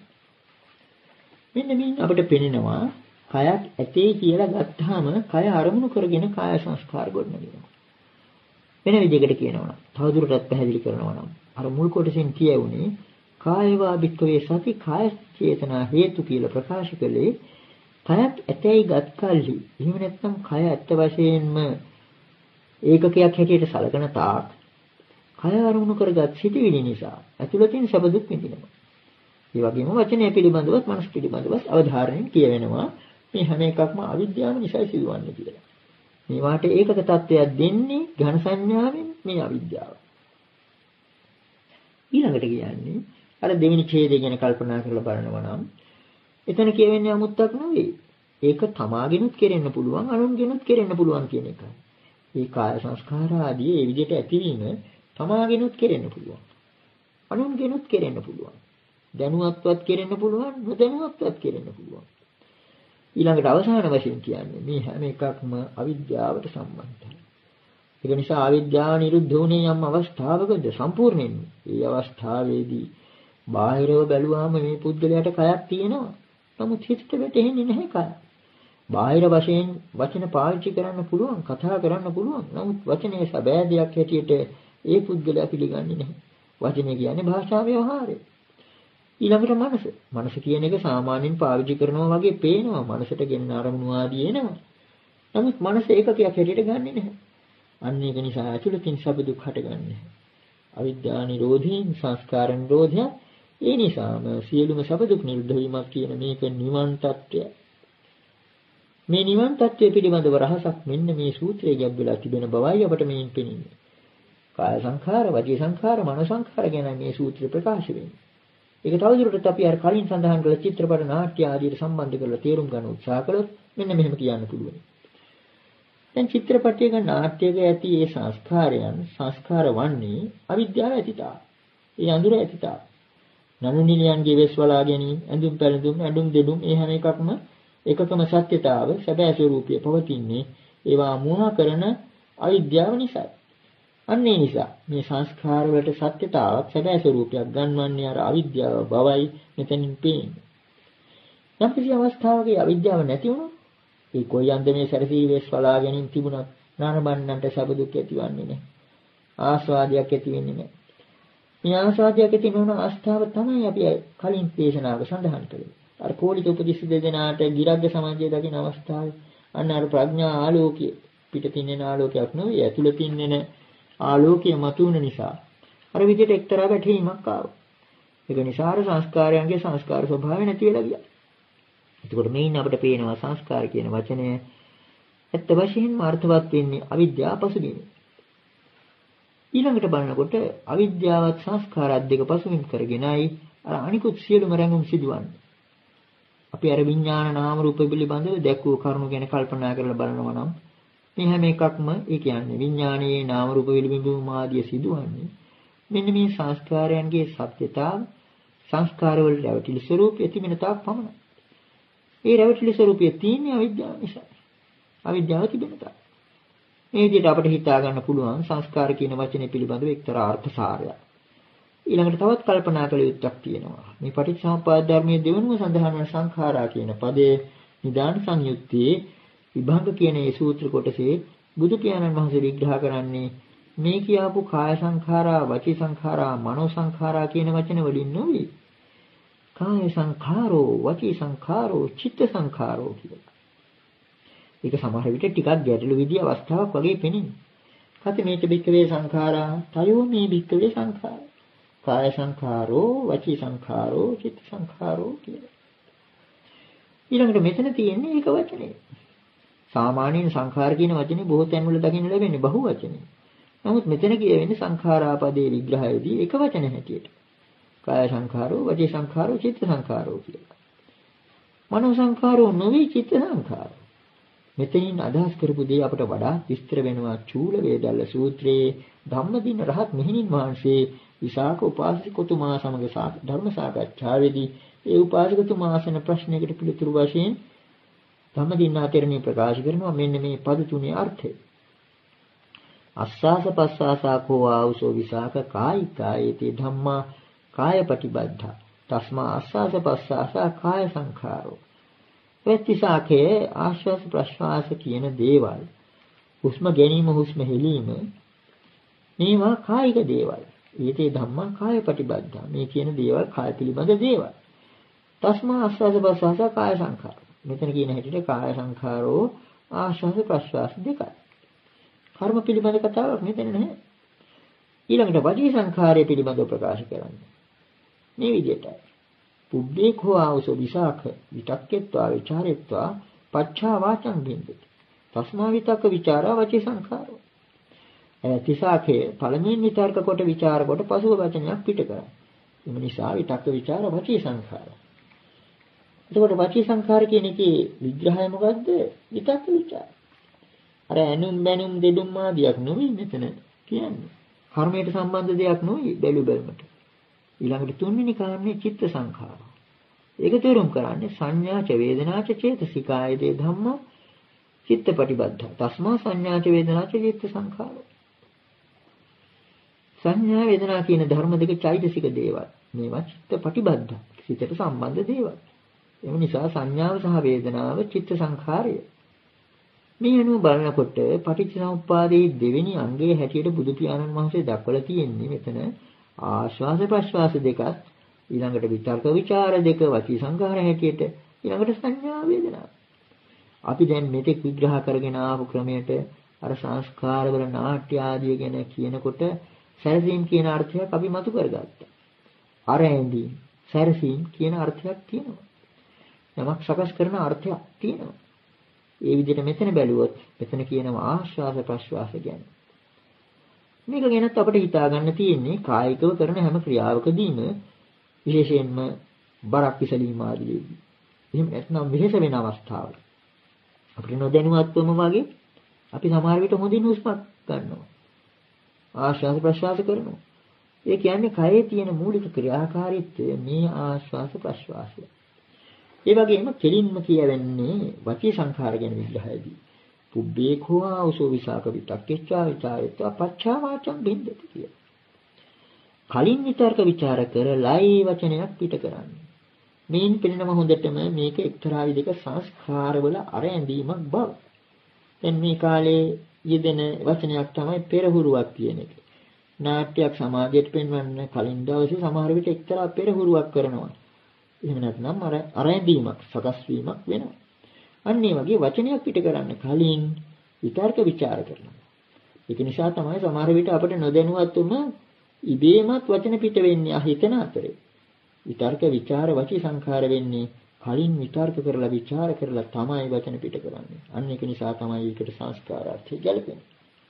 මෙන්න මේ අපිට පෙනෙනවා කයක් ඇතේ කියලා ගත්තාම කය අරමුණු කරගෙන කාය සංස්කාර ගොඩනගෙනවා. වෙන විදිහකට කියනවා නම් තවදුරටත් පැහැදිලි කරනවා නම් අර මුල් කොටසින් කියවුනේ කායවා භික්ඛවේ සති කාය චේතනා හේතු කියලා ප්‍රකාශ කළේ කයක් ඇතයි ගත් කල්හි. එහෙම නැත්නම් කය ඇත්ත වශයෙන්ම ඒකකයක් හැටියට සලකන තාක් කය අරමුණු කරගත් සිටිවිලි නිසා ඇතුළතින් සැප දුක් විඳිනවා. ඒ වගේම වචනය පිළිබඳවත් මනස පිළිබඳවත් අවධාරණයෙන් කියවෙනවා මේ හැම එකක්ම අවිද්‍යාව නිසා සිදුවන්නේ කියලා. මේවාට ඒකක තත්වයක් දෙන්නේ ඝන සංඥාවෙන් මේ අවිද්‍යාව. ඊළඟට කියන්නේ අර දෙවෙනි ඡේදය ගැන කල්පනා කරලා බලනවා නම් එතන කියවෙන්නේ 아무ත්තක් නෙවෙයි. ඒක තමාගෙනුත් කෙරෙන්න පුළුවන්, අනුන්ගෙනුත් කෙරෙන්න පුළුවන් කියන එකයි. ඒ කාය සංස්කාර ආදී ඒ විදිහට ඇතිවීම තමාගෙනුත් කෙරෙන්න පුළුවන්. අනුන්ගෙනුත් කෙරෙන්න පුළුවන්. දැනුවත්වත් කෙරෙන්න පුළුවන්, නොදැනුවත්වත් කෙරෙන්න පුළුවන්. ඊළඟට අවසාන වශයෙන් කියන්නේ මේ හැම එකක්ම අවිද්‍යාවට සම්බන්ධයි. ඒක නිසා අවිද්‍යාව නිරුද්ධ වුණේ යම් අවස්ථාවකද සම්පූර්ණයෙන්ම. ඒ අවස්ථාවේදී බාහිරව බැලුවාම මේ පුද්ගලයාට කයක් තියෙනවා. නමුත් හිතට වැටෙන්නේ නැහැ කය. බාහිර වශයෙන් වචන පාවිච්චි කරන්න පුළුවන්, කතා කරන්න පුළුවන්. නමුත් වචනේ සැබෑ දෙයක් හැටියට ඒ පුද්ගලයා පිළිගන්නේ නැහැ. වචනේ කියන්නේ භාෂා ව්‍යවහාරය. ඊළඟට මනස. මනස කියන එක සාමාන්‍යයෙන් පාවිච්චි කරනවා වගේ පේනවා. මනසට ගෙන්න අරමුණු ආදී එනවා. නමුත් මනස ඒකකයක් හැටියට ගන්නෙ නැහැ. අන්න ඒක නිසා ඇතුළතින් සබ දුක් හටගන්නේ. අවිද්‍යා නිරෝධයෙන් සංස්කාර නිරෝධය. ඒ නිසාම සියලුම සබ දුක් නිරුද්ධ වීමක් කියන මේක නිවන් තත්ත්වය. මේ නිවන් තත්ත්වය පිළිබඳව රහසක් මෙන්න මේ සූත්‍රයේ ගැඹුලා තිබෙන බවයි අපට මේන් පෙනෙන්නේ. කාය සංඛාර, වචී සංඛාර, මනෝ සංඛාර ගැන මේ සූත්‍රය ප්‍රකාශ වෙන්නේ. ඒක තවදුරටත් අපි අර කලින් සඳහන් කළ චිත්‍රපට නාට්‍ය ආදියට සම්බන්ධ කරලා තේරුම් ගන්න උත්සාහ කළොත් මෙන්න මෙහෙම කියන්න පුළුවන්. දැන් චිත්‍රපටයක නාට්‍යයක ඇති ඒ සංස්කාරයන් සංස්කාර වන්නේ අවිද්‍යාව ඇතිතා. ඒ අඳුර ඇතිතා. නනු නිලයන්ගේ වෙස් වලා ගැනීම, ඇඳුම් පැළඳුම්, ඇඳුම් දෙඩුම් ඒ හැම එකක්ම එකකම සත්‍යතාව සැබෑ ස්වરૂපය පවතින්නේ ඒවා මුවා කරන අවිද්‍යාව නිසා. අන්න ඒ නිසා මේ සංස්කාර වලට සත්‍යතාවක් සැබෑ ස්වરૂපයක් ගන්වන්නේ අර අවිද්‍යාව බවයි මෙතනින් පේන්නේ. යම් කිසි අවස්ථාවක අවිද්‍යාව නැති වුණොත් ඒ කොයි අන්දමේ සැරසී වෙස් වලා ගැනීම තිබුණත් නානබන්නන්ට සබ දුක් ඇතිවන්නේ නැහැ. ආස්වාදයක් ඇති වෙන්නේ නැහැ. මේ ආස්වාදයක් ඇති නොවන අවස්ථාව තමයි අපි කලින් දේශනාවක සඳහන් කළේ. අර කෝලිත උපදිස්ස දෙදෙනාට ගිරග්ග සමාජයේ දකින අවස්ථාවේ අන්න අර ප්‍රඥා ආලෝකයේ පිටින් එන ආලෝකයක් නෙවෙයි ඇතුළතින් එන ආලෝකයේ මතුවන නිසා අර විදිහට එක්තරා ගැටීමක් ආවා. ඒක නිසා අර සංස්කාරයන්ගේ සංස්කාර ස්වභාවය නැති වෙලා ගියා. එතකොට මේින් අපිට පේනවා සංස්කාර කියන වචනය ඇත්ත වශයෙන්ම අර්ථවත් වෙන්නේ අවිද්‍යාව පසුබිම. ඊළඟට බලනකොට අවිද්‍යාවත් සංස්කාරات දෙක පසුබිම් කරගෙනයි අර අනිකුත් සියලුම රැඟුම් සිදුවන්නේ. අපි අර විඥාන නාම රූප පිළිබඳව දැක්වූ කරුණු ගැන කල්පනා කරලා බලනවා නම් මේ හැම එකක්ම ඒ කියන්නේ විඥානයේ නාම රූප පිළිබිඹුම ආදිය සිදුවන්නේ මෙන්න මේ සංස්කාරයන්ගේ සත්‍යතාව සංස්කාර වල රැවටිලි ස්වરૂපය තිබෙන තාක් පමණයි. ඒ රැවටිලි ස්වરૂපය තියෙන්නේ අවිද්‍යාව නිසා. අවිද්‍යාව තිබෙන තාක්. මේ විදිහට අපිට හිතා ගන්න පුළුවන් සංස්කාර කියන වචනේ පිළිබඳව එක්තරා අර්ථ සාරයක්. ඊළඟට තවත් කල්පනා කළ යුත්තක් තියෙනවා. මේ පටිච්චසමුප්පාද ධර්මයේ දෙවනුව සඳහන් වන සංඛාරා කියන පදයේ නිදාන සංයුත්තේ විභංග කියන ඒ සූත්‍ර කොටසේ බුදු පියාණන් වහන්සේ විග්‍රහ කරන්නේ මේ කියාපු කාය සංඛාරා, වචී සංඛාරා, මනෝ සංඛාරා කියන වචන වලින් නෙවෙයි. කාය සංඛාරෝ, වචී සංඛාරෝ, චිත්ත සංඛාරෝ කියලා. ඒක සමහර විට ටිකක් ගැටළු විදිහ අවස්ථාවක් වගේ පෙනෙනවා. කත මේක බික්කවේ සංඛාරා, තයෝ මේ බික්කවේ සංඛාරා. කාය සංඛාරෝ, වචී සංඛාරෝ, චිත්ත සංඛාරෝ කියලා. ඊළඟට මෙතන තියෙන්නේ ඒක වචනේ. සාමාන්‍යයෙන් සංඛාර කියන වචනේ බොහෝ තැන්වල දකින්න ලැබෙන්නේ බහු වචනේ. නමුත් මෙතන කියවෙන්නේ සංඛාරා පදේ විග්‍රහයේදී එක වචන හැටියට. කාය සංඛාරෝ, වචී සංඛාරෝ, චිත්ත සංඛාරෝ කියලා. මනෝ සංඛාරෝ නොවේ චිත්ත සංඛාරෝ. මෙතනින් අදහස් කරපු දේ අපට වඩා විස්තර වෙනවා චූල වේදල්ල සූත්‍රයේ ධම්මදින රහත් මෙහෙණින් වහන්සේ විසාක උපාසකතුමා සමග ධර්ම සාකච්ඡාවේදී ඒ උපාසකතුමා අසන ප්‍රශ්නයකට පිළිතුරු වශයෙන් ධම්මදින්නා තෙරණිය ප්‍රකාශ කරනවා මෙන්න මේ පද තුනේ අර්ථය. අස්සාස පස්සාසා කෝ ආවසෝ විසාක කායිකායේති ධම්මා කායපටිබද්ධා තස්මා අස්සාස පස්සාසා කාය සංඛාරෝ. ප්‍රතිසාකේ ආශ්වාස ප්‍රශ්වාස කියන දේවල් හුස්ම ගැනීම හුස්ම හෙලීම මේවා කායික දේවල්. ඊටේ ධම්මා කායපටිබද්ධා මේ කියන දේවල් කාය පිළිබඳ දේවල්. තස්මා අස්සාස පස්සාසා කාය සංඛාරෝ. මෙතන කියන හැටියට කාය සංඛාරෝ ආශ්වාස ප්‍රශ්වාස දෙකයි. කර්ම පිළිබඳ කතාවක් මෙතන නැහැ. ඊළඟට වචී සංඛාරය පිළිබඳව ප්‍රකාශ කරන්නේ. මේ විදිහට පුබ්බේ කෝ ආවසෝ විසාක විතක්කෙත්වා විචාරෙත්වා පච්චා වාචං බින්දති. තස්මා විතක්ක විචාරා වචී සංඛාරෝ. තිසාකේ පළමුවෙන් විතර්ක කොට විචාර කොට පසුව වචනයක් පිට කරා. එම නිසා විතක්ක විචාර වචී සංඛාර. එතකොට වචී සංඛාර කියන එකේ විග්‍රහය මොකද්ද? විතක්ක විචාර. අර ඇනුම් බැනුම් දෙදුම් ආදියක් නෙවෙයි මෙතන කියන්නේ. කර්මයට සම්බන්ධ දෙයක් නෙවෙයි බැලු බැලමට. ඊළඟට තුන්වෙනි කාරණේ චිත්ත සංඛාර. ඒක තේරුම් කරන්නේ සංඥාච වේදනාච චේතසිකායේදී ධම්ම චිත්තපටිබද්ධ. තස්මා සංඥාච වේදනාච චිත්ත සංඛාර. සංඥා වේදනා කියන ධර්ම දෙක චෛතසික දේවල්. මේවා චිත්තපටිබද්ධ. සිතට සම්බන්ධ දේවල්. ඒ නිසා සංඥාව සහ වේදනාව චිත්ත සංඛාරය. මේ අනුව බලනකොට පටිච්චසමුප්පාදයේ දෙවෙනි අංගයේ හැටියට බුදු පියාණන් වහන්සේ දක්වලා තියෙන්නේ මෙතන ආශ්වාස ප්‍රශ්වාස දෙකත් ඊළඟට විතර්ක ਵਿਚාර දෙක වචී සංඛාර හැටියට ඊළඟට සංඥා වේදනා. අපි දැන් මෙතෙක් විග්‍රහ කරගෙන ආපු ක්‍රමයට අර සංස්කාරවල නාට්‍ය ආදිය ගැන කියනකොට සැරසීම් කියන අර්ථයක් අපි මතු කරගත්තා. අර ඇඳීම් සැරසීම් කියන අර්ථයක් තියෙනවා. යමක් සකස් කරන අර්ථයක් තියෙනවා. ඒ විදිහට මෙතන බැලුවොත් මෙතන කියනවා ආශ්වාස ප්‍රශ්වාස ගැන. මේක ගැනත් අපිට හිතා ගන්න තියෙන්නේ කායිකව කරන හැම ක්‍රියාවකදීම විශේෂයෙන්ම බරක් විසලීම ආදීදී. එහෙම නැත්නම් වෙහෙස වෙන අවස්ථාවල අපිට නොදැනුවත්වම වගේ අපි සමහර විට හොඳින් හුස්මක් ගන්නවා. ආශ්වාස ප්‍රශ්වාස කරනවා. ඒ කියන්නේ කයේ තියෙන මූලික ක්‍රියාකාරීත්වය මේ ආශ්වාස ප්‍රශ්වාසය. ඒ වගේම කෙලින්ම කියවෙන්නේ වචී සංඛාර ගැන විග්‍රහයේදී. පුබ්බේ කෝ ආවසෝ විසාක විතක්කේච්ඡා විචාරෙත්වා පච්චා වාචං බින්දති කිය. කලින් විතර්ක ਵਿਚාර කරලායි වචනයක් පිට කරන්නේ. මේන් පිළිනම හොඳටම මේක එක්තරා විදිහක සංස්කාරවල අර ඇඳීමක් බව. දැන් මේ කාලේ යෙදෙන වචනයක් තමයි පෙරහුරුවක් කියන එක. නාට්‍යයක් සමාජයට පෙන්වන්න කලින් දවසේ සමහර විට එක්තරා පෙරහුරුවක් කරනවා. එහෙම නැත්නම් අර අර ඇඳීමක් සකස් වීමක් වෙනවා. අන්න ඒ වගේ වචනයක් පිට කරන්න කලින් විතර්ක ਵਿਚාර කරනවා. ඒක නිසා තමයි සමහර විට අපිට නොදැනුවත්වම ඉබේමත් වචන පිට වෙන්නේ අහිතන අතරේ. විතර්ක ਵਿਚාර වචී සංඛාර වෙන්නේ කලින් විතර්ක කරලා ਵਿਚාර කරලා තමයි වචන පිට කරන්නේ. අන්න ඒක නිසා තමයි ඒකට සංස්කාරාර්ථය ගැලපෙන්නේ.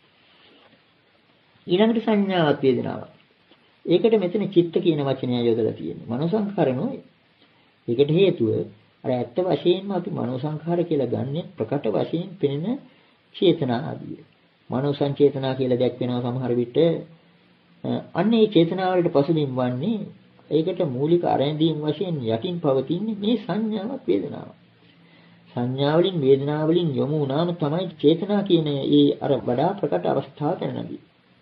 ඊළඟට සංඥාවත් වේදනාවක්. ඒකට මෙතන චිත්ත කියන වචනය යොදලා තියෙන්නේ. මනෝ සංඛාර නෙවෙයි. ඒකට හේතුව අර ඇත්ත වශයෙන්ම අපි මනෝ සංඛාර කියලා ගන්නෙ ප්‍රකට වශයෙන් පෙනෙන චේතනා ආදිය. මනෝ සංචේතනා කියලා දැක්වෙනවා සමහර විට. අන්න ඒ චේතනා වලට පසුබිම් වන්නේ ඒකට මූලික ආරම්භයෙන් වශයෙන් යටින් පවතින මේ සංඥාවක් වේදනාවක්. සංඥා වලින් වේදනා වලින් යොමු වුණාම තමයි චේතනා කියන ඒ අර වඩා ප්‍රකට අවස්ථාව දැනනදී.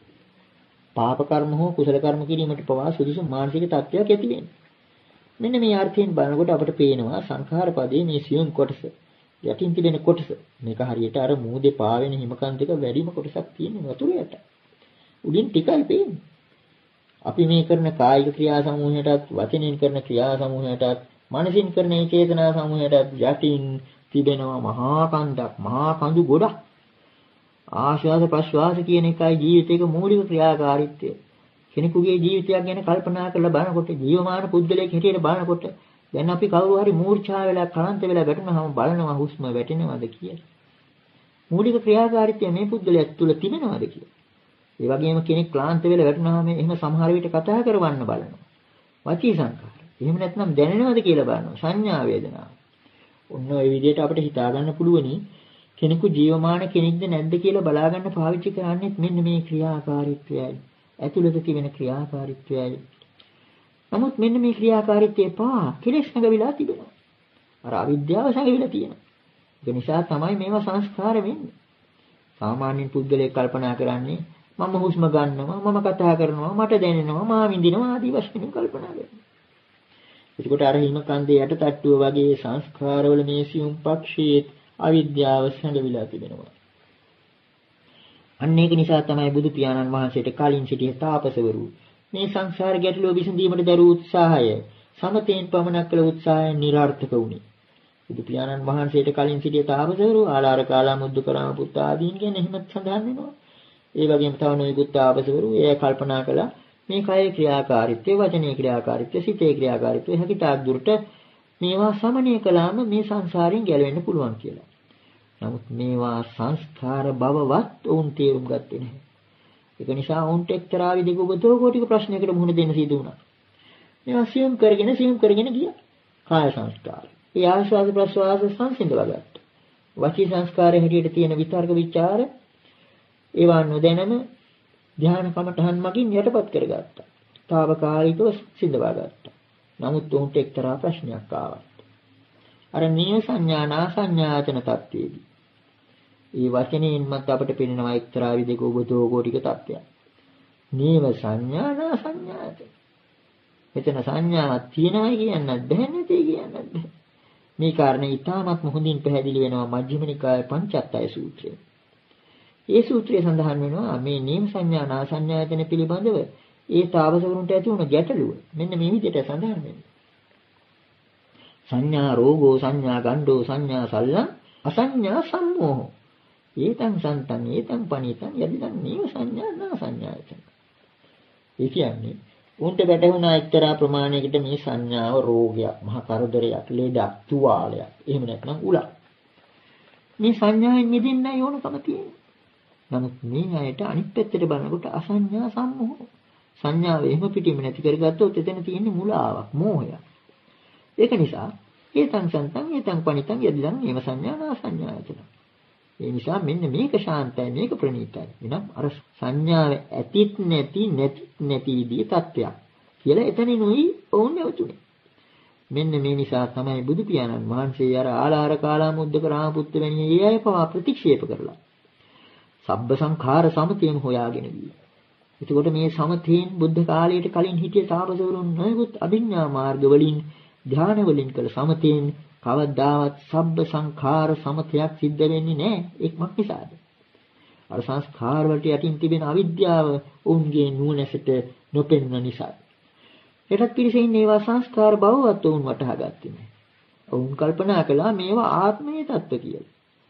පාප කර්ම හෝ කුසල කර්ම කිරීමට පවා සුදුසු මානසික තත්ත්වයක් ඇති වෙන්නේ. මෙන්න මේ අර්ථයෙන් බලනකොට අපිට පේනවා සංඛාර පදයේ මේ සියුම් කොටස යටින් තිබෙන කොටස මේක හරියට අර මූදේ පාවෙන හිමකන්දක වැඩිම කොටසක් තියෙන වතුරයට. උඩින් ටිකයි පේන්නේ. අපි මේ කරන කායික ක්‍රියා සමූහයටත් වචනෙන් කරන ක්‍රියා සමූහයටත් මනසින් කරන ඒ චේතනා සමූහයටත් යටින් තිබෙනවා මහා කන්දක් මහා කඳු ගොඩක්. ආශ්වාස ප්‍රශ්වාස කියන එකයි ජීවිතේක මූලික ක්‍රියාකාරීත්වය. කෙනෙකුගේ ජීවිතයක් ගැන කල්පනා කරලා බලනකොට ජීවමාන පුද්ගලයෙක් හැටියට බලනකොට දැන් අපි කවුරු හරි මූර්ඡා වෙලා කලන්ත වෙලා වැටුනහම බලනවා හුස්ම වැටෙනවද කියලා. මූලික ක්‍රියාකාරීත්වය මේ පුද්ගලයා තුල තිබෙනවද කියලා. ඒ වගේම කෙනෙක් ක්ලාන්ත වෙලා වැටුනහම එහෙම සමහර විට කතා කරවන්න බලනවා. වචී සංඛාර. එහෙම නැත්නම් දැනෙනවද කියලා බලනවා. සංඥා වේදනා. ඔන්න ඔය විදිහට අපිට හිතා ගන්න පුළුවනි කෙනෙකු ජීවමාන කෙනෙක්ද නැද්ද කියලා බලා ගන්න පාවිච්චි කරන්නේ මෙන්න මේ ක්‍රියාකාරීත්වයයි. ඇතුළත තිබෙන ක්‍රියාකාරීත්වයයි. නමුත් මෙන්න මේ ක්‍රියාකාරීත්වයේ පා කෙලෙස් නැගවිලා තිබෙනවා. අර අවිද්‍යාව සංගවිලා තියෙනවා. ඒ නිසා තමයි මේවා සංස්කාර වෙන්නේ. සාමාන්‍ය පුද්ගලයෙක් කල්පනා කරන්නේ මම හුස්ම ගන්නවා, මම කතා කරනවා, මට දැනෙනවා, මා විඳිනවා ආදී වශයෙන් කල්පනා කරනවා. එතකොට අර හිම කන්දේ යට තට්ටුව වගේ සංස්කාරවල මේ සියුම් පක්ෂයේ අවිද්‍යාව සංගවිලා තිබෙනවා. අන්න ඒක නිසා තමයි බුදු පියාණන් වහන්සේට කලින් සිටිය තාපසවරු මේ සංසාර ගැටලුව විසඳීමට දරූ උත්සාහය සමතෙන් පමනක් කළ උත්සාහය නිර්ාර්ථක වුණේ. බුදු පියාණන් වහන්සේට කලින් සිටිය තාපසවරු ආලාර කාලා මුද්දකරාම පුත් ආදීන් ගැන එහෙමත් සඳහන් වෙනවා. ඒ වගේම තව නොයෙකුත් තාපසවරු එය කල්පනා කළා මේ කයේ ක්‍රියාකාරීත්වය, වචනේ ක්‍රියාකාරීත්වය, සිතේ ක්‍රියාකාරීත්වය හැකිතාක් දුරට මේවා සමනය කළාම මේ සංසාරයෙන් ගැලවෙන්න පුළුවන් කියලා. නමුත් මේවා සංස්කාර බවවත් උන් තේරුම් ගත්තේ නැහැ. ඒක නිසා උන්ට එක්තරා විදිහක ඔබතෝ කෝටික ප්‍රශ්නයකට මුහුණ දෙන්න සිදු වුණා. මේවා සියුම් කරගෙන සියුම් කරගෙන ගියා. කාය සංස්කාර. ඒ ආශ්වාස ප්‍රශ්වාස සංසිඳවා ගත්තා. වචී සංස්කාරයේ හැටියට තියෙන විතර්ක ਵਿਚාර ඒවා නොදැනම ධ්‍යාන කමඨහන් මගින් යටපත් කරගත්තා. తాවකාලිකව සිඳවා ගත්තා. නමුත් උන්ට එක්තරා ප්‍රශ්නයක් ආවා. අර නීව සංඥා නා සංඥාතන තත්ත්වයේදී ඒ වචනයෙන්මත් අපිට පෙනෙනවා එක්තරා විදිහක ඔබතෝ කෝටික තත්ත්වයක්. නීව සංඥා නා සංඥාතන. මෙතන සංඥාවක් තියෙනවයි කියන්නත් බැහැ නැති කියන්නත් බැහැ. මේ කාරණේ ඊටමත් හොඳින් පැහැදිලි වෙනවා මජ්ක්‍ධිම නිකායේ පංචත්තය සූත්‍රයේ. ඒ සූත්‍රයේ සඳහන් වෙනවා මේ නීව සංඥා නා සංඥාතන පිළිබඳව ඒ තාපසවරුන්ට ඇති වුණ ගැටලුව මෙන්න මේ විදිහට සඳහන් වෙනවා. සංඥා රෝගෝ සංඥා ගණ්ඩෝ සංඥා සල්ලං අසංඥා සම්මෝහෝ ඒතං සන්තං ඒතං පනිතං යදිදං නීව සංඥා නා සංඥායතන. ඒ කියන්නේ උන්ට වැටහුණා එක්තරා ප්‍රමාණයකට මේ සංඥාව රෝගයක්, මහ කරදරයක්, ලෙඩක්, තුවාලයක්, එහෙම නැත්නම් උලක්. මේ සංඥාවෙන් මිදෙන්නයි ඕනකම තියෙන්නේ. නමුත් මේ අයට අනිත් පැත්තට බලනකොට අසංඥා සම්මෝහ. සංඥාව එහෙම පිටින්ම නැති කරගත්තොත් එතන තියෙන්නේ මුලාවක්, මෝහයක්. ඒක නිසා ඒතං සන්තං ඒතං පනිතං යදිදං නීව සංඥා නා සංඥායතන. ඒ නිසා මෙන්න මේක ශාන්තයි, මේක ප්‍රණීතයි. එනම් අර සංඥාව ඇතිත් නැති නැති නැතිදී තත්ත්වයක් කියලා එතනිනුයි වුන් නැවතුනේ. මෙන්න මේ නිසා තමයි බුදු පියාණන් වහන්සේ අර ආලාර කාලාමුද්දක රාමපුත්ත වැනි ඒ අය පවා ප්‍රතික්ෂේප කරලා සබ්බ සංඛාර සමතේම හොයාගෙන ගියේ. එතකොට මේ සමතේන් බුද්ධ කාලයට කලින් හිටිය තාපසවරුන් නොයෙකුත් අභිඥා මාර්ග වලින් ධ්‍යාන වලින් කළ සමතේන් කවදාවත් සබ්බ සංඛාර සමතයක් සිද්ධ වෙන්නේ නැහැ. ඒකමක් නිසාද? අර සංස්කාර වලට යටින් තිබෙන අවිද්‍යාව උන්ගේ නුවණැසට නොපෙනුන නිසා. ඒකට පිළිසෙන්නේ ඒවා සංස්කාර බවවත් උන් වටහා ගත්තේ නැහැ. උන් කල්පනා කළා මේවා ආත්මීය தত্ত্ব කියලා.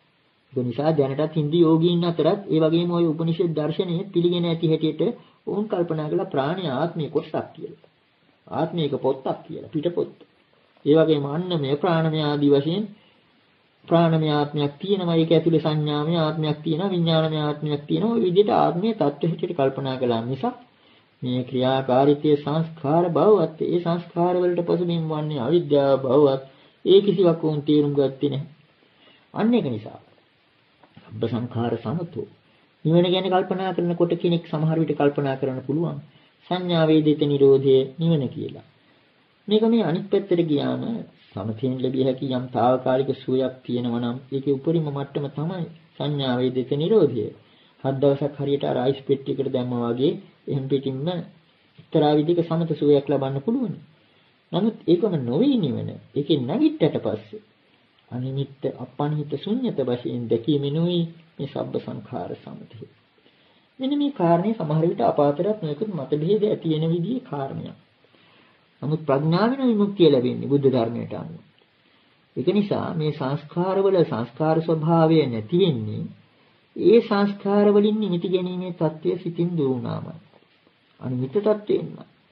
ඒ නිසා දැනටත් හින්දි යෝගීන් අතරත් ඒ වගේම ওই උපනිෂද් දර්ශනයේ පිළිගෙන ඇති හැටියට උන් කල්පනා කළා ප්‍රාණය ආත්මීය කොටසක් කියලා. ආත්මීයක පොත්තක් කියලා, පිටපොත්ත. ඒ වගේම අන්නමය ප්‍රාණමය ආදී වශයෙන් ප්‍රාණමය ආත්මයක් තියෙනවා. ඒක ඇතුලේ සංඥාමය ආත්මයක් තියෙනවා, විඥානමය ආත්මයක් තියෙනවා. ওই විදිහට ආත්මීය தত্ত্ব හැටියට කල්පනා කළා මිසක් මේ ක්‍රියාකාරීත්වයේ සංස්කාර බවවත් ඒ සංස්කාර වලට පසුබිම් වන්නේ අවිද්‍යාව බවවත් ඒ කිසිවක් උන් තේරුම් ගත්තේ නැහැ. අන්න ඒක නිසා සබ්බ සංඛාර සමතෝ නිවන ගැන කල්පනා කරනකොට කෙනෙක් සමහර විට කල්පනා කරන්න පුළුවන් සංඥා වේදිත නිරෝධය නිවන කියලා. මේක මේ අනිත් පැත්තට ගියාම සමතෙන් ලැබිය හැකි යම් తాවකාලික සුවයක් තියෙනවා නම් ඒකේ උපරිම මට්ටම තමයි සංඥා වේදිත නිරෝධය. හත් දවසක් හරියට අර අයිස් පෙට්ටියකට දැම්මා වගේ එහෙම පිටින්ම එක්තරා විදිහක සමත සුවයක් ලබන්න පුළුවන්. නමුත් ඒකම නොවේ නිවන. ඒකේ නැගිට්ටට පස්සේ අනිමිත්ත අපනිහිත ශුන්්‍යත වශයෙන් දැකීමෙනුයි මේ සබ්බ සංඛාර සමතය. මෙන්න මේ කාරණේ සමහර විට අපාතරත් නොයෙකුත් මතභේද ඇති වෙන විදිහේ කාරණයක්. නමුත් ප්‍රඥාවෙන් විමුක්තිය ලැබෙන්නේ බුද්ධ ධර්මයට අනුව. ඒක නිසා මේ සංස්කාරවල සංස්කාර ස්වභාවය නැති වෙන්නේ ඒ සංස්කාර වලින් නිමිති ගැනීමේ தත්ත්වය සිතින් දුරුනාමයි. අනිමිත්ත தත්ත්වෙන්න.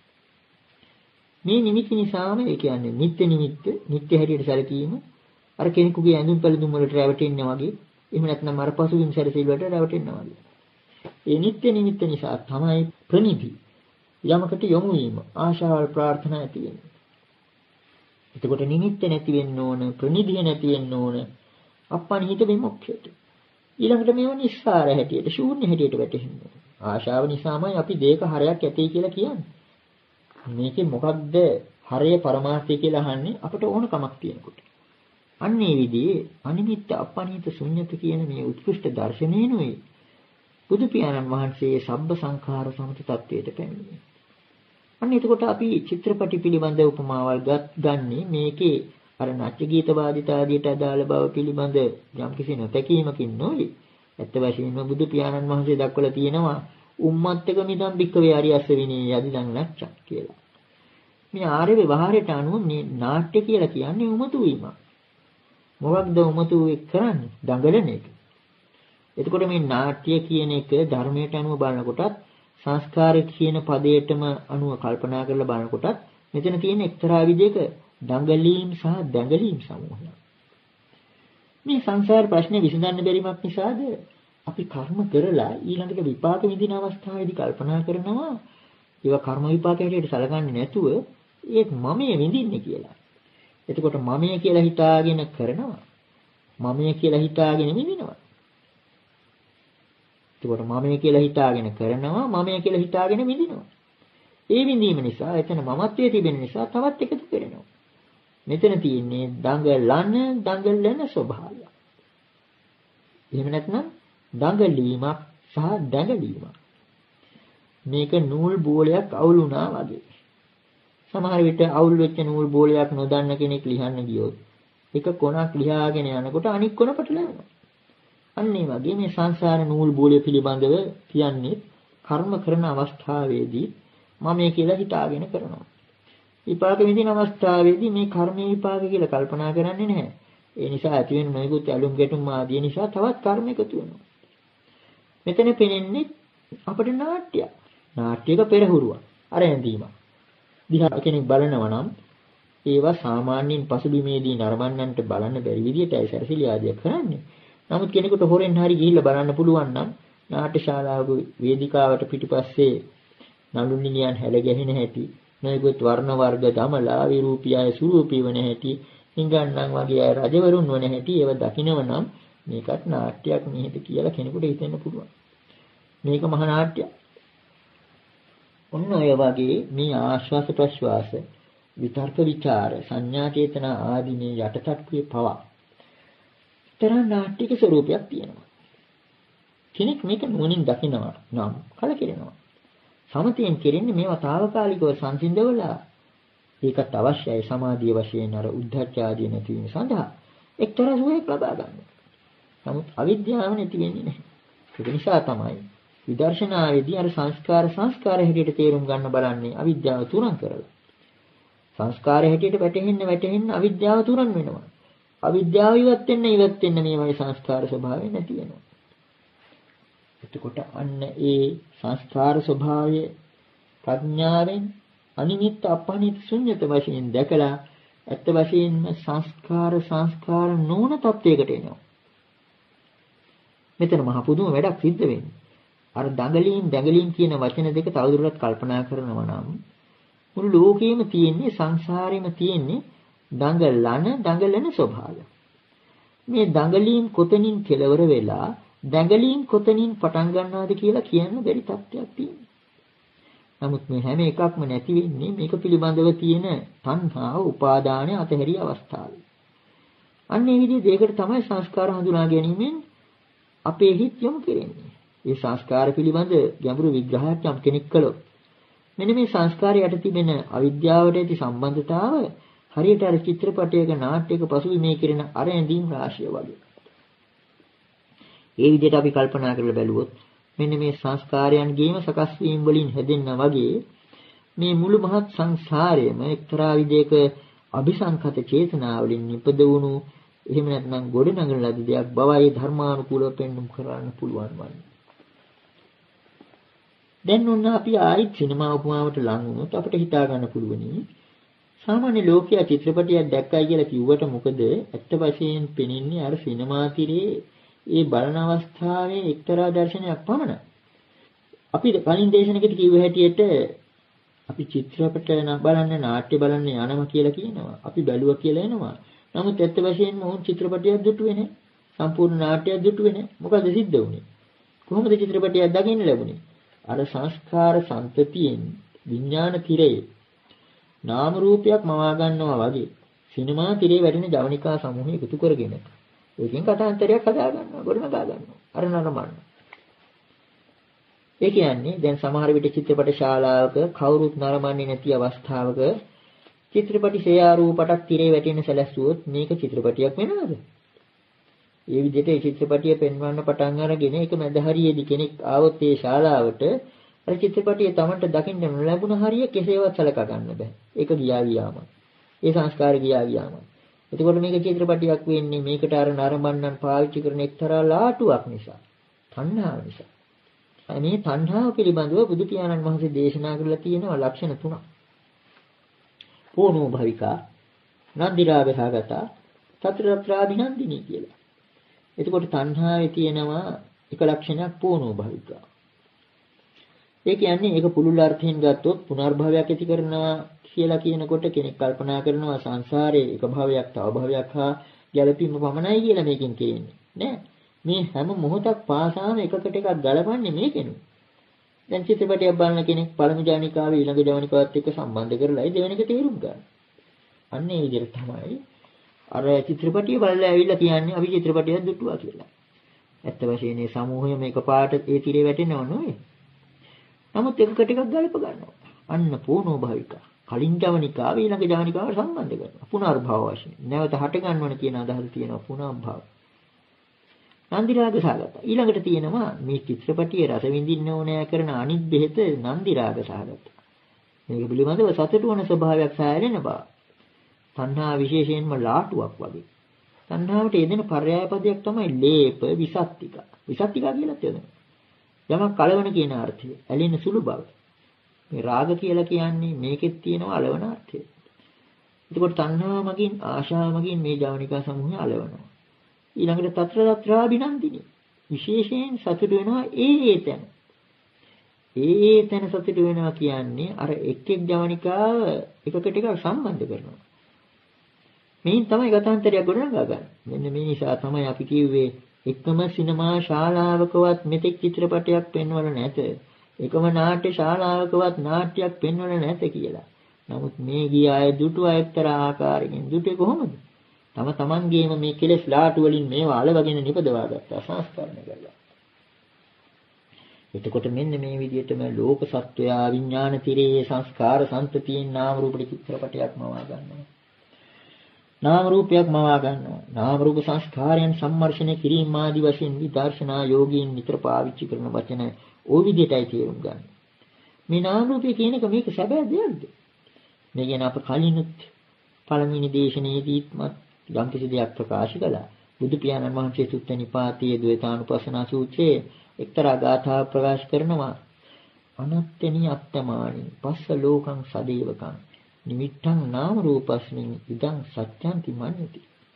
මේ නිමිති නිසාම ඒ කියන්නේ නිත්‍ය නිමිත්ත, නිත්‍ය හැටියට සැලකීම අර කෙනෙකුගේ ඇඳුම් පැළඳුම් වලට රැවටෙන්නේ වගේ, එහෙම නැත්නම් අර පසුබිම් සැරසිලි වලට රැවටෙන්නේ වගේ. ඒ නිත්‍ය නිමිත්ත නිසා තමයි ප්‍රනිධි යමකට යොමු වීම, ආශාවල් ප්‍රාර්ථනා ඇති වෙන්නේ. එතකොට නිමිත්ත නැති වෙන්න ඕන, ප්‍රනිධිය නැති වෙන්න ඕන, අප්පනිහිත විමුක්තියට. ඊළඟට මේව නිස්සාර හැටියට, ශූන්‍ය හැටියට වැටෙන්නේ. ආශාව නිසාමයි අපි දෙයක හරයක් ඇතේ කියලා කියන්නේ. මේකේ මොකක්ද හරය පරමාර්ථය කියලා අහන්නේ අපට ඕන කමක් තියෙනකොට. අන්න ඒ විදිහේ අනිමිත්ත අපනිහිත ශුන්‍යත කියන මේ උත්කෘෂ්ඨ දර්ශනේනුයි බුදු පියාණන් වහන්සේ සබ්බ සංඛාර සමත තත්වයට පැමිණෙන්නේ. අන්න එතකොට අපි චිත්‍රපටි පිළිබඳ උපමාවල් ගන්නේ මේකේ අර නාට්‍ය ගීත වාදිත ආදියට අදාළ බව පිළිබඳ යම්කිසි නොතැකීමකින් නොවේ. ඇත්ත වශයෙන්ම බුදු පියාණන් වහන්සේ දක්වලා තියෙනවා උම්මත්තක මිදම් බික්කවේ ආරියස්ස විනේ යදිදන් නැච්චක් කියලා. මේ ආර්ය ව්‍යවහාරයට අනුව මේ නාට්‍ය කියලා කියන්නේ උමතු වීමක්. මොකක්ද උමතු කරන්නේ? දඟලන එක. එතකොට මේ නාට්‍ය කියන එක ධර්මයට අනුව බලනකොටත් සංස්කාර කියන පදයටම අනුව කල්පනා කරලා බලනකොටත් මෙතන තියෙන එක්තරා විදිහක දඟලීම් සහ දැඟලීම් සමූහයක්. මේ සංසාර ප්‍රශ්නේ විසඳන්න බැරිමක් නිසාද අපි කර්ම කරලා ඊළඟට විපාක විඳින අවස්ථාවේදී කල්පනා කරනවා ඒවා කර්ම විපාක හැටියට සැලකන්නේ නැතුව ඒත් මමයේ විඳින්නේ කියලා. එතකොට මමයේ කියලා හිතාගෙන කරනවා. මමයේ කියලා හිතාගෙන විඳිනවා. එතකොට මමයේ කියලා හිතාගෙන කරනවා, මමයේ කියලා හිතාගෙන විඳිනවා. ඒ විඳීම නිසා එතන මමත්වයේ තිබෙන නිසා තවත් එකතු කරනවා. මෙතන තියෙන්නේ දඟලන දඟලන ස්වභාවය. එහෙම නැත්නම් දඟලීමක් සහ දඟලීමක්. මේක නූල් බෝලයක් අවුල් වුණා වගේ. සමහර විට අවුල් වෙච්ච නූල් බෝලයක් නොදන්න කෙනෙක් ලිහන්න ගියොත් එක කොනක් ලියාගෙන යනකොට අනික් කොන පටලැවෙනවා. අන්න ඒ වගේ මේ සංසාර නූල් බෝලය පිළිබඳව කියන්නේ කර්ම කරන අවස්ථාවේදී මම මේ කියලා හිතාගෙන කරනවා. විපාක විඳින අවස්ථාවේදී මේ කර්මයේ විපාක කියලා කල්පනා කරන්නේ නැහැ. ඒ නිසා ඇති වෙන නොයෙකුත් ඇලුම් ගැටුම් ආදී නිසා තවත් කර්ම එකතු වෙනවා. මෙතන පෙනෙන්නේ අපිට නාට්‍යයක්. නාට්‍යයක පෙරහුරුවක්. අර ඇඳීමක්. දිහා කෙනෙක් බලනවා නම් ඒවා සාමාන්‍යයෙන් පසුබිමේදී නරඹන්නන්ට බලන්න බැරි විදිහටයි සැරසිලි ආදිය කරන්නේ. නමුත් කෙනෙකුට හොරෙන් හරි ගිහිල්ලා බලන්න පුළුවන් නම් නාට්‍ය ශාලාවක වේදිකාවට පිටිපස්සේ නළුනිලියන් හැල ගැහෙන හැටි, නොයෙකුත් වර්ණ වර්ග දමලා විරූපීය සුරූපී වන හැටි, හිඟන්නම් වගේ අය රජවරුන් වන හැටි ඒව දකිනව නම් මේකත් නාට්‍යයක් නේද කියලා කෙනෙකුට හිතෙන්න පුළුවන්. මේක මහා නාට්‍යයක්. ඔන්න ඔය වගේ මේ ආශ්වාස ප්‍රශ්වාස විතර්ක විචාර සංඥා චේතනා ආදී මේ යටටට්ටුවේ පවා තරම් නාට්‍යක ස්වරූපයක් තියෙනවා. කෙනෙක් මේක නුවණින් දකිනවා නම් කලකිරෙනවා. සමතයෙන් කෙරෙන්නේ මේවා తాවකාලිකව සංසිඳවලා ඒකට අවශ්‍යයි සමාධිය වශයෙන් අර උද්ධච්ච ආදී නැති වීම සඳහා එක්තරා සුවයක් ලබා ගන්න. නමුත් අවිද්‍යාව නැති වෙන්නේ නැහැ. ඒක නිසා තමයි විදර්ශනාවේදී අර සංස්කාර සංස්කාර හැටියට තේරුම් ගන්න බලන්නේ අවිද්‍යාව තුරන් කරලා. සංස්කාර හැටියට වැටෙන්න වැටෙන්න අවිද්‍යාව තුරන් වෙනවා. අවිද්‍යාව ඉවත් වෙන්න ඉවත් වෙන්න මේ වගේ සංස්කාර ස්වභාවය නැති වෙනවා. එතකොට අන්න ඒ සංස්කාර ස්වභාවය ප්‍රඥාවෙන් අනිමිත්ත අපනිත් ශුන්්‍යත වශයෙන් දැකලා ඇත්ත වශයෙන්ම සංස්කාර සංස්කාර නොවන තත්වයකට එනවා. මෙතන මහ පුදුම වැඩක් සිද්ධ වෙන්නේ. අර දඟලීම් දඟලීම් කියන වචන දෙක තවදුරටත් කල්පනා කරනවා නම් මුළු ලෝකෙම තියෙන්නේ සංසාරෙම තියෙන්නේ දඟලන දඟලන ස්වභාවය. මේ දඟලීම් කොතනින් කෙලවර වෙලා දඟලීම් කොතනින් පටන් ගන්නවද කියලා කියන්න බැරි තත්ත්වයක් තියෙනවා. නමුත් මේ හැම එකක්ම නැති වෙන්නේ මේක පිළිබඳව තියෙන තණ්හාව උපාදානය අතහැරිය අවස්ථාවේ. අන්න ඒ විදිහේ දෙයකට තමයි සංස්කාර හඳුනා ගැනීමෙන් අපේ හිත යොමු කෙරෙන්නේ. මේ සංස්කාර පිළිබඳ ගැඹුරු විග්‍රහයක් යම් කෙනෙක් කළොත් මෙන්න මේ සංස්කාරයට තිබෙන අවිද්‍යාවට ඇති සම්බන්ධතාව හරියට අර චිත්‍රපටයක නාට්‍යයක පසුබිමේ කෙරෙන අර ඇඳීම් රාශිය වගේ. ඒ විදිහට අපි කල්පනා කරලා බැලුවොත් මෙන්න මේ සංස්කාරයන්ගේම සකස් වීම වලින් හැදෙන්න වගේ මේ මුළු මහත් සංසාරයම එක්තරා විදිහක අபிසංකත චේතනාවලින් නිපද වුණු එහෙම නැත්නම් ගොඩනගන ලද දෙයක් බවයි ධර්මානුකූලව පෙන්වුම් කරන්න පුළුවන් වන්නේ. දැන් ඔන්න අපි ආයිත් සිනමා උපමාවට ලං වුණොත් අපිට හිතා ගන්න පුළුවනි සාමාන්‍ය ලෝකයා චිත්‍රපටයක් දැක්කයි කියලා කිව්වට මොකද ඇත්ත වශයෙන් පෙනෙන්නේ අර සිනමා තිරේ ඒ බලන අවස්ථාවේ එක්තරා දර්ශනයක් පමණයි. අපි කලින් දේශනයකට කිව්ව හැටියට අපි චිත්‍රපට බලන්න නාට්‍ය බලන්න යනවා කියලා කියනවා. අපි බැලුවා කියලා එනවා. නමුත් ඇත්ත වශයෙන්ම උන් චිත්‍රපටයක් දුටුවේ නැහැ. සම්පූර්ණ නාට්‍යයක් දුටුවේ නැහැ. මොකද සිද්ධ වුනේ? කොහොමද චිත්‍රපටයක් දකින්න ලැබුණේ? අර සංස්කාර සම්පතියෙන් විඥාන තිරයේ නාම රූපයක් මවා ගන්නවා වගේ සිනමා තිරේ වැටෙන ජවනිකා සමූහය එකතු කරගෙන ඒකෙන් කතාන්තරයක් හදා ගන්නවා ගොඩනගා ගන්නවා අර නරඹන්න. ඒ කියන්නේ දැන් සමහර විට චිත්‍රපට ශාලාවක කවුරුත් නරඹන්නේ නැති අවස්ථාවක චිත්‍රපටි ශේයාරූපටක් තිරේ වැටෙන සැලැස්සුවොත් මේක චිත්‍රපටියක් වෙනවද? ඒ විදිහට ඒ චිත්‍රපටිය පෙන්වන්න පටන් අරගෙන ඒක මැද හරියේදී කෙනෙක් ආවොත් ඒ ශාලාවට අර චිත්‍රපටිය Tamanට දකින්න නොලැබුණ හරිය කෙසේවත් සලකා ගන්න බෑ. ඒක ගියා ගියාම. ඒ සංස්කාර ගියා ගියාම. එතකොට මේක චිත්‍රපටියක් වෙන්නේ මේකට අර නරඹන්නන් පාවිච්චි කරන එක්තරා ලාටුවක් නිසා. තණ්හාව නිසා. මේ තණ්හාව පිළිබඳව බුදු පියාණන් වහන්සේ දේශනා කරලා තියෙනවා ලක්ෂණ තුනක්. පෝනෝ භවිකා, නන්දි රාගසහගතා, සතරත්‍රාභිනන්දිනී කියලා. එතකොට තණ්හාවේ තියෙනවා එක ලක්ෂණයක් පෝනෝ භවිකා. ඒ කියන්නේ ඒක පුළුල් අර්ථයෙන් ගත්තොත් පුනර්භවයක් ඇති කරනවා කියලා කියනකොට කෙනෙක් කල්පනා කරනවා සංසාරේ එක භවයක් තව භවයක් හා ගැළපීම පමණයි කියලා මේකෙන් කියන්නේ නෑ. මේ හැම මොහොතක් පාසාම එකකට එකක් ගලපන්නේ මේකෙනු. දැන් චිත්‍රපටයක් බලන කෙනෙක් පළමු ජවනිකාවේ ඊළඟ ජවනිකාවත් එක්ක සම්බන්ධ කරලායි දෙවෙනි එක තේරුම් ගන්න. අන්න ඒ විදිහට තමයි අර චිත්‍රපටිය බලලා ඇවිල්ලා කියන්නේ අපි චිත්‍රපටියක් දුටුවා කියලා. ඇත්ත වශයෙන්ම මේ සමූහය මේක පාට ඒ තිරේ වැටෙනව නෙවෙයි. නමුත් එකකට එකක් ගලප ගන්නවා. අන්න පෝනෝ භවිකා. කලින් ජවනිකාව ඊළඟ ජවනිකාවට සම්බන්ධ කරනවා. පුනර්භව වශයෙන්. නැවත හට ගන්නවන කියන අදහස තියෙනවා පුනර්භව. නන්දි රාග සහගත. ඊළඟට තියෙනවා මේ චිත්‍රපටියේ රස විඳින්න ඕනෑ කරන අනිත් බෙහෙත නන්දි රාග සහගත. මේක පිළිබඳව සතුටු වන ස්වභාවයක් සෑහෙන බව. තණ්හා විශේෂයෙන්ම ලාටුවක් වගේ. තණ්හාවට යෙදෙන පర్యాయ පදයක් තමයි ලේප විසත්තික. විසත්තික කියලා කියනවා. යමක් කලවන කියන අර්ථය. ඇලෙන සුළු බව. මේ රාග කියලා කියන්නේ මේකෙත් තියෙනවා අලවන අර්ථය. එතකොට තණ්හා මගින් ආශාව මගින් මේ ජවනිකා සමූහය අලවනවා. ඊළඟට తත්‍ර తත්‍රා බිනන්දිනි. විශේෂයෙන් සතුට වෙනවා ඒ ඒ තැන. ඒ ඒ තැන සතුට වෙනවා කියන්නේ අර එක් එක් ජවනිකාව එකකට එක සම්බන්ධ කරනවා. මේන් තමයි ගතාන්තරයක් ගොඩනගා ගන්න. මෙන්න මේ නිසා තමයි අපි කිව්වේ එකම සිනමා ශාලාවකවත් මෙතෙක් චිත්‍රපටයක් පෙන්වල නැත. එකම නාට්‍ය ශාලාවකවත් නාට්‍යයක් පෙන්වල නැත කියලා. නමුත් මේ ගිය අය දුටු අය එක්තරා ආකාරයෙන් දුටේ කොහොමද? තම තමන්ගේම මේ කෙලෙස් ලාටු වලින් මේවා අලවගෙන නිපදවා ගත්තා සංස්කරණය කළා. එතකොට මෙන්න මේ විදිහටම ලෝක සත්වයා විඥාන තිරේ සංස්කාර සම්පතියෙන් නාම රූප චිත්‍රපටයක් මවා ගන්නවා. නාම රූපයක් මවා ගන්නවා. නාම රූප සංස්කාරයන් සම්මර්ෂණය කිරීම ආදී වශයෙන් විදර්ශනා යෝගීන් නිතර පාවිච්චි කරන වචන ওই විදිහටයි තේරුම් ගන්න. මේ නාම රූපය කියන එක මේක සැබෑ දෙයක්ද? මේ ගැන අප කලිනුත් පළමුවෙනි දේශනාවේදීත් යම් කිසි දෙයක් ප්‍රකාශ කළා. බුදු පියාණන් වහන්සේ සුත්ත නිපාතයේ ද්වේතානුපස්සනා සූත්‍රයේ එක්තරා ගාථා ප්‍රකාශ කරනවා. අනත්තනි අත්තමානි පස්ස ලෝකං සදේවකං නිමිත්තං නාම රූපස්මින් ඉදං සත්‍යන්ති මඤ්ඤති.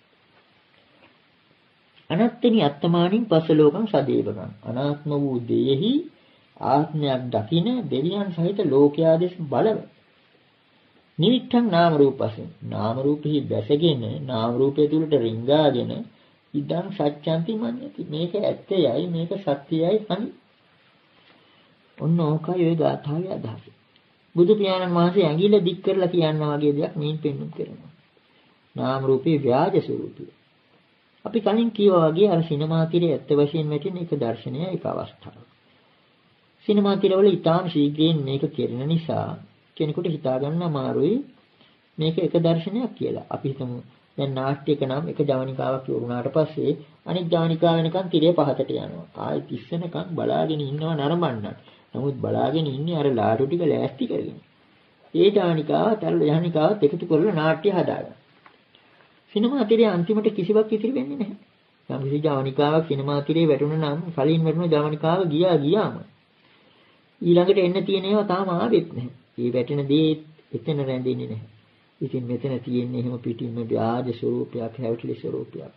අනත්තනි අත්තමානින් පස්ස ලෝකං සදේවකං අනාත්ම වූ දෙයෙහි ආත්මයක් දකින දෙවියන් සහිත ලෝකයා දෙස බලව. නිමිත්තං නාම රූපස්මින් නාම රූපෙහි දැසගෙන නාම රූපය තුලට රිංගාගෙන ඉදං සත්‍යන්ති මඤ්ඤති. මේක ඇත්තයයි මේක සත්‍යයයි හනි. ඔන්න ඕකයි ඔය ගාථාවේ අදහස. බුදු පියාණන් වහන්සේ ඇඟිල්ල දික් කරලා කියනවා වගේ දෙයක් මේන් පෙන්වුම් කරනවා. නාම රූපේ ව්‍යාජ ස්වરૂපය. අපි කලින් කිව්වා වගේ අර සිනමා තිරේ ඇත්ත වශයෙන්ම තියෙන එක දර්ශනය එක අවස්ථාවක්. සිනමා තිරවල ඊටාම් ශීඝ්‍රයෙන් මේක කෙරෙන නිසා කෙනෙකුට හිතා ගන්න අමාරුයි මේක එක දර්ශනයක් කියලා. අපි හිතමු දැන් නාට්‍යයක නම් එක ජවනිකාවක් වුණාට පස්සේ අනිත් ජවනිකාව වෙනකන් තිරේ පහතට යනවා. ආයෙත් ඉස්සෙනකන් බලාගෙන ඉන්නව නරඹන්න. නමුත් බලාගෙන ඉන්නේ අර ලාඩු ටික ලෑස්ති කරගෙන. ඒ ජවනිකාවත් අර ජවනිකාවත් එකතු කරලා නාට්‍ය හදාගන්න. සිනමා තිරේ අන්තිමට කිසිවක් ඉතිරි වෙන්නේ නැහැ. යම් කිසි ජවනිකාවක් සිනමා තිරේ වැටුණා නම් කලින් වැටුණු ජවනිකාව ගියා ගියාම ඊළඟට එන්න තියෙන ඒවා තාම ආවෙත් නැහැ. මේ වැටෙන දේ එතන රැඳෙන්නේ නැහැ. ඉතින් මෙතන තියෙන්නේ එහෙම පිටින්ම ව්‍යාජ ස්වરૂපයක්, හැවටිලි ස්වરૂපයක්.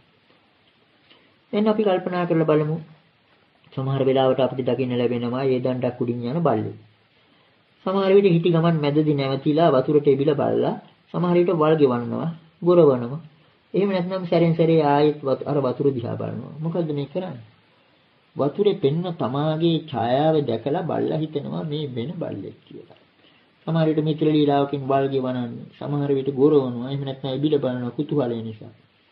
දැන් අපි කල්පනා කරලා බලමු. සමහර වෙලාවට අපිට දකින්න ලැබෙනවා ඒ දණ්ඩක් උඩින් යන බල්ලෙක්. සමහර විට හිටි ගමන් මැදදී නැවතිලා වතුරට එබිලා බලලා සමහර විට වල් ගෙවන්නවා, ගොරවනවා. එහෙම නැත්නම් සැරෙන් සැරේ ආයෙත් අර වතුර දිහා බලනවා. මොකද්ද මේ කරන්නේ? වතුරේ පෙන්න තමාගේ ඡායාව දැකලා බල්ලා හිතනවා මේ වෙන බල්ලෙක් කියලා. සමහර විට මිත්‍ර ලීලාවකින් වල් ගෙවනන්නේ, සමහර විට ගොරවනවා, එහෙම නැත්නම් එබිලා බලනවා කුතුහලය නිසා.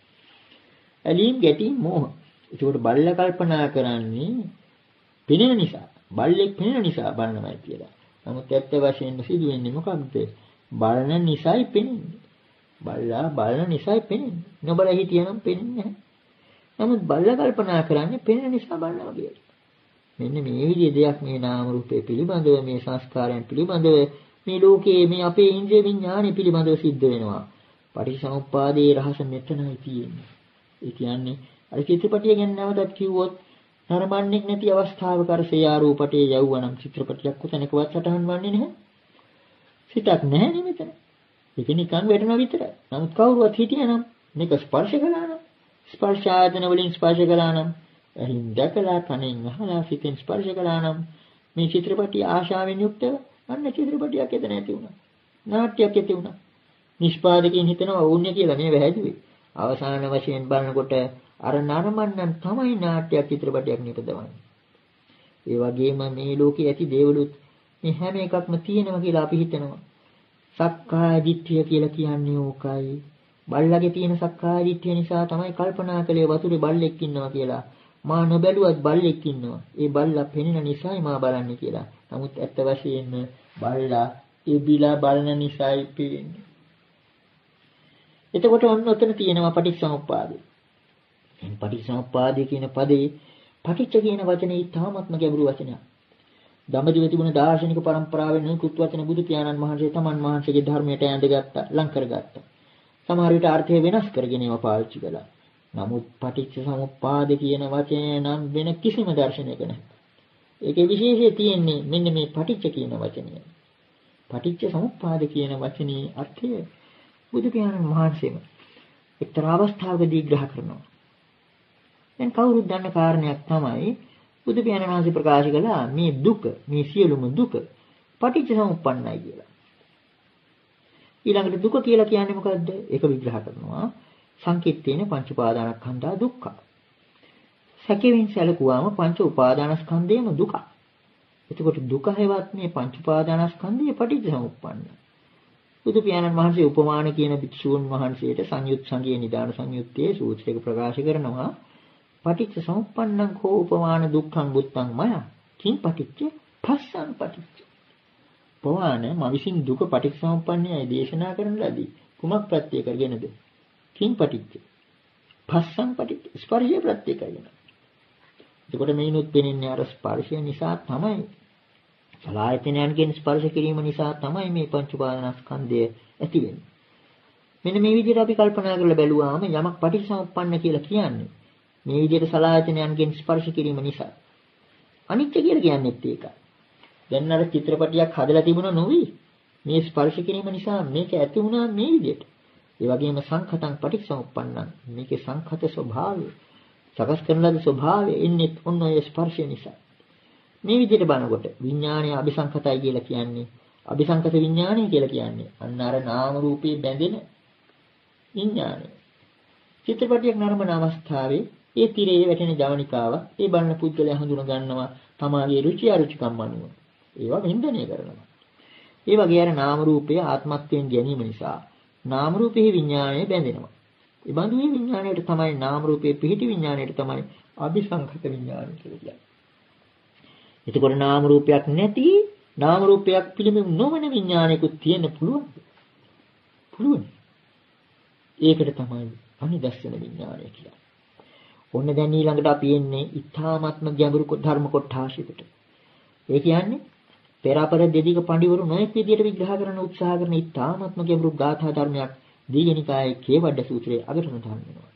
ඇලීම් ගැටීම් මෝහ. ඒකට බල්ලා කල්පනා කරන්නේ පෙනෙන නිසා, බල්ලෙක් පෙනෙන නිසා බලනවායි කියලා. නමුත් ඇත්ත වශයෙන්ම සිදුවෙන්නේ මොකක්ද? බලන නිසායි පෙනෙන්නේ. බල්ලා බලන නිසායි පෙනෙන්නේ. නොබල හිටියනම් පෙනෙන්නේ නැහැ. නමුත් බල්ලා කල්පනා කරන්නේ පෙනෙන නිසා බලනවා කියලා. මෙන්න මේ විදිහේ දෙයක් මේ නාම රූපේ පිළිබඳව, මේ සංස්කාරයන් පිළිබඳව, මේ ලෝකයේ මේ අපේ ඉන්ද්‍රිය විඥානය පිළිබඳව සිද්ධ වෙනවා. පටිච්චසමුප්පාදයේ රහස මෙතනයි තියෙන්නේ. ඒ කියන්නේ අර චිත්‍රපටිය ගැන නැවතත් කිව්වොත් නරඹන්නේ නැති අවස්ථාවක අර සේයාරූපටේ යවුවනම් චිත්‍රපටියක් කොතැනකවත් සටහන් වන්නේ නැහැ. සිතක් නැහැ නේ මෙතන. ඒක නිකන් වැටෙනවා විතරයි. නමුත් කවුරුවත් හිටියනම් මේක ස්පර්ශ කළා නම්, ස්පර්ශ ආයතන වලින් ස්පර්ශ කළා නම්, එහෙන් දැකලා කණෙන් අහලා සිතෙන් ස්පර්ශ කළා නම් මේ චිත්‍රපටිය ආශාවෙන් යුක්තව අන්න චිත්‍රපටියක් එතන ඇති වුණා. නාට්‍යයක් ඇති වුණා. නිෂ්පාදකයන් හිතනවා ඕන්නේ කියලා මේ වැහැදුවේ. අවසාන වශයෙන් බලනකොට අර නරඹන්නන් තමයි නාට්‍යයක් චිත්‍රපටයක් නිපදවන්නේ. ඒ වගේම මේ ලෝකයේ ඇති දේවලුත් මේ හැම එකක්ම තියෙනවා කියලා අපි හිතනවා. සක්කාය දිට්ඨිය කියලා කියන්නේ ඕකයි. බල්ලගේ තියෙන සක්කාය දිට්ඨිය නිසා තමයි කල්පනා කළේ වතුරේ බල්ලෙක් ඉන්නවා කියලා. මා නොබැලුවත් බල්ලෙක් ඉන්නවා. ඒ බල්ලා පෙනෙන නිසායි මා බලන්නේ කියලා. නමුත් ඇත්ත වශයෙන්ම බල්ලා ඒ බිලා බලන නිසායි පේන්නේ. එතකොට ඔන්න ඔතන තියෙනවා පටිච්චසමුප්පාදය. මේ පටිච්චසමුප්පාදය කියන පදේ පටිච්ච කියන වචනේ තාමත්ම ගැඹුරු වචනයක්. දඹදිව තිබුණ දාර්ශනික પરම්පරාවෙන් නිකුත් වචන බුදු පියාණන් වහන්සේ තමන් වහන්සේගේ ධර්මයට ඇඳගත්තා, ලං කරගත්තා. සමහර විට අර්ථය වෙනස් කරගෙන ඒවා පාවිච්චි කළා. නමුත් පටිච්ච සමුප්පාද කියන වචනය නම් වෙන කිසිම දර්ශනයක නැහැ. ඒකේ විශේෂය තියෙන්නේ මෙන්න මේ පටිච්ච කියන වචනය. පටිච්ච සමුප්පාද කියන වචනේ අර්ථය බුදු පියාණන් වහන්සේම එක්තරා අවස්ථාවකදී ග්‍රහ කරනවා. දැන් කවුරුත් දන්න කාරණයක් තමයි බුදු පියාණන් වහන්සේ ප්‍රකාශ කළා මේ දුක, මේ සියලුම දුක පටිච්ච සමුප්පන්නයි කියලා. ඊළඟට දුක කියලා කියන්නේ මොකද්ද? ඒක විග්‍රහ කරනවා. සංකිට්ඨේන පංච උපාදානස්කන්ධා දුක්ඛ. සැකෙමින් සැලකුවාම පංච උපාදානස්කන්ධයම දුක. එතකොට දුක හැවත් මේ පංච උපාදානස්කන්ධය පටිච්ච සමුප්පන්නයි. බුදු පියාණන් වහන්සේ උපමාන කියන භික්ෂූන් වහන්සේට සංයුත් සංගයේ නිදාන සංයුත්තේ සූත්‍රයක ප්‍රකාශ කරනවා පටිච්ච සමුප්පන්නං කෝ උපමාන දුක්ඛං බුත්තං මය කිං පටිච්ච පස්සං පටිච්ච. උපමාන මම විසින් දුක පටිච්ච සමුප්පන්නයයි දේශනා කරන ලදී. කුමක් ප්‍රත්‍ය කරගෙනද? කිං පටිච්ච පස්සං පටිච්ච ස්පර්ශය ප්‍රත්‍ය කරගෙන. එතකොට මේනොත් පෙනෙන්නේ අර ස්පර්ශය නිසා තමයි. සලආයතනයන්ගෙන් ස්පර්ශ කිරීම නිසා තමයි මේ පංච උපාදානස්කන්ධය ඇති වෙන්නේ. මෙන්න මේ විදිහට අපි කල්පනා කරලා බැලුවාම යමක් පටිච්චසමුප්පන්න කියලා කියන්නේ මේ විදිහට සලආයතනයන්ගෙන් ස්පර්ශ කිරීම නිසා. අනිත්‍ය කියලා කියන්නේත් ඒකයි. දැන් අර චිත්‍රපටියක් හදලා තිබුණා නොවි. මේ ස්පර්ශ කිරීම නිසා මේක ඇති වුණා මේ විදිහට. ඒ වගේම සංඛතං පටිච්චසමුප්පන්නං මේකේ සංඛත ස්වභාවය, සකස් කරන ලද ස්වභාවය ඉන්නේ ඔන්න ඔය ස්පර්ශය නිසා. මේ විදිහට බලනකොට විඥානය අபிසංකතයි කියලා කියන්නේ අபிසංකත විඥානය කියලා කියන්නේ අන්න අර නාම රූපේ බැඳෙන විඥානය. චිත්‍රපටියක් නරඹන අවස්ථාවේ ඒ තිරේ වැටෙන ජවනිකාව ඒ බලන පුද්ගලයා හඳුනා ගන්නවා තමාගේ රුචි අරුචිකම් අනුව. ඒවා වින්දනය කරනවා. ඒ වගේ අර නාම රූපයේ ආත්මත්වයෙන් ගැනීම නිසා නාම රූපයේ විඥානය බැඳෙනවා. ඒ බඳු මේ විඥාණයට තමයි නාම රූපයේ පිහිටි විඥාණයට තමයි අபிසංකත විඥානය කියලා කියන්නේ. එතකොට නාම රූපයක් නැති නාම රූපයක් පිළිබඳ නොවන විඥානයකුත් තියෙන්න පුළුවන්. පුළුවන්. ඒකට තමයි අනිදස්සන විඥානය කියන්නේ. ඔන්න දැන් ඊළඟට අපි එන්නේ ඊ타ත්ම ගැඹුරු ධර්ම කොටාශයකට. ඒ කියන්නේ පෙරපර දෙදිග පඬිවරු නොයෙක් විදියට විග්‍රහ කරන්න උත්සාහ කරන ඊ타ත්ම ගැඹුරු ගාථා ධර්මයක් දීඝනිකායේ කේවඩ සූත්‍රයේ අගට සඳහන් වෙනවා.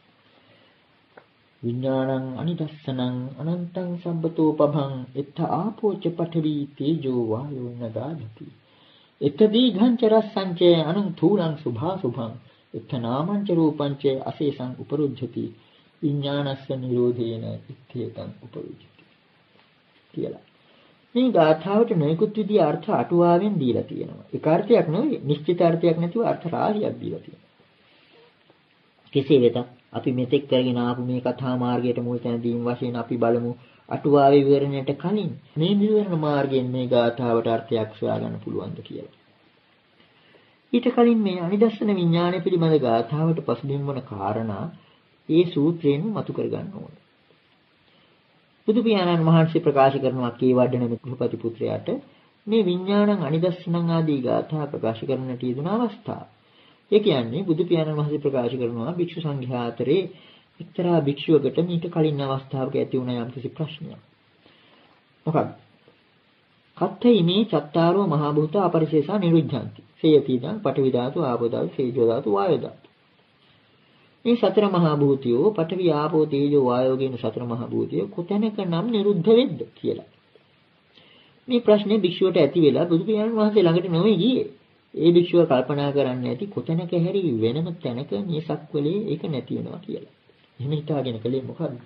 විඥානං අනිදස්සනං අනන්තං සම්බතෝ පභං එත්ත ආපෝච පඨවි තේජෝ වායෝ නගාධති එත්ත දීඝංච රස්සංච අනං තූලං සුභා සුභං එත්ත නාමංච රූපංච අසේසං උපරුජ්ජති විඥානස්ස නිරෝධේන ඉත්තේතං උපරුජ්ජති කියලා. මේ ගාථාවට නොයෙකුත් විදිහේ අර්ථ අටුවාවෙන් දීලා තියෙනවා. ඒක අර්ථයක් නෙවෙයි, නිශ්චිත අර්ථයක් නැතිව අර්ථ රාශියක් දීලා තියෙනවා. කෙසේ වෙතත් අපි මෙතෙක් කරගෙන ආපු මේ කතා මාර්ගයට මුල් තැන දීම වශයෙන් අපි බලමු අටුවාවේ විවරණයට කලින් මේ විවරණ මාර්ගයෙන් මේ ගාථාවට අර්ථයක් සොයාගන්න පුළුවන්ද කියලා. ඊට කලින් මේ අනිදස්සන විඥානය පිළිබඳ ගාථාවට පසුබිම් වන කාරණා ඒ සූත්‍රයෙන් මතු කර ගන්න ඕනේ. බුදු පියාණන් වහන්සේ ප්‍රකාශ කරනවා කේවඩ නැමැති ගෘහපති පුත්‍රයාට මේ විඥානං අනිදස්සනං ආදී ගාථා ප්‍රකාශ කරන්නට යෙදුන අවස්ථාව. ඒ කියන්නේ බුදු පියාණන් වහන්සේ ප්‍රකාශ කරනවා භික්ෂු සංඝයා අතරේ එක්තරා භික්ෂුවකට මීට කලින් අවස්ථාවක ඇති වුණ යම්කිසි ප්‍රශ්නයක්. මොකක්ද? කත්තේ මේ චත්තාරෝ මහා භූත අපරිශේෂා නිරුද්ධಂತಿ. සේයතිදං පඨවි ධාතු, ආපෝ ධාතු, තේජෝ ධාතු, වායෝ ධාතු. මේ සතර මහා භූතයෝ පඨවි, ආපෝ, තේජෝ, වායෝ කියන සතර මහා භූතයෝ කොතැනක නම් නිරුද්ධ වෙද්ද කියලා. මේ ප්‍රශ්නේ භික්ෂුවට ඇති වෙලා බුදු පියාණන් වහන්සේ ළඟට නොවේ ගියේ. ඒ භික්ෂුව කල්පනා කරන්නේ නැති කොතැනක හැරි වෙනම තැනක මේ සක්වලේ ඒක නැති වෙනවා කියලා. එහෙම හිතාගෙන කලේ මොකද්ද?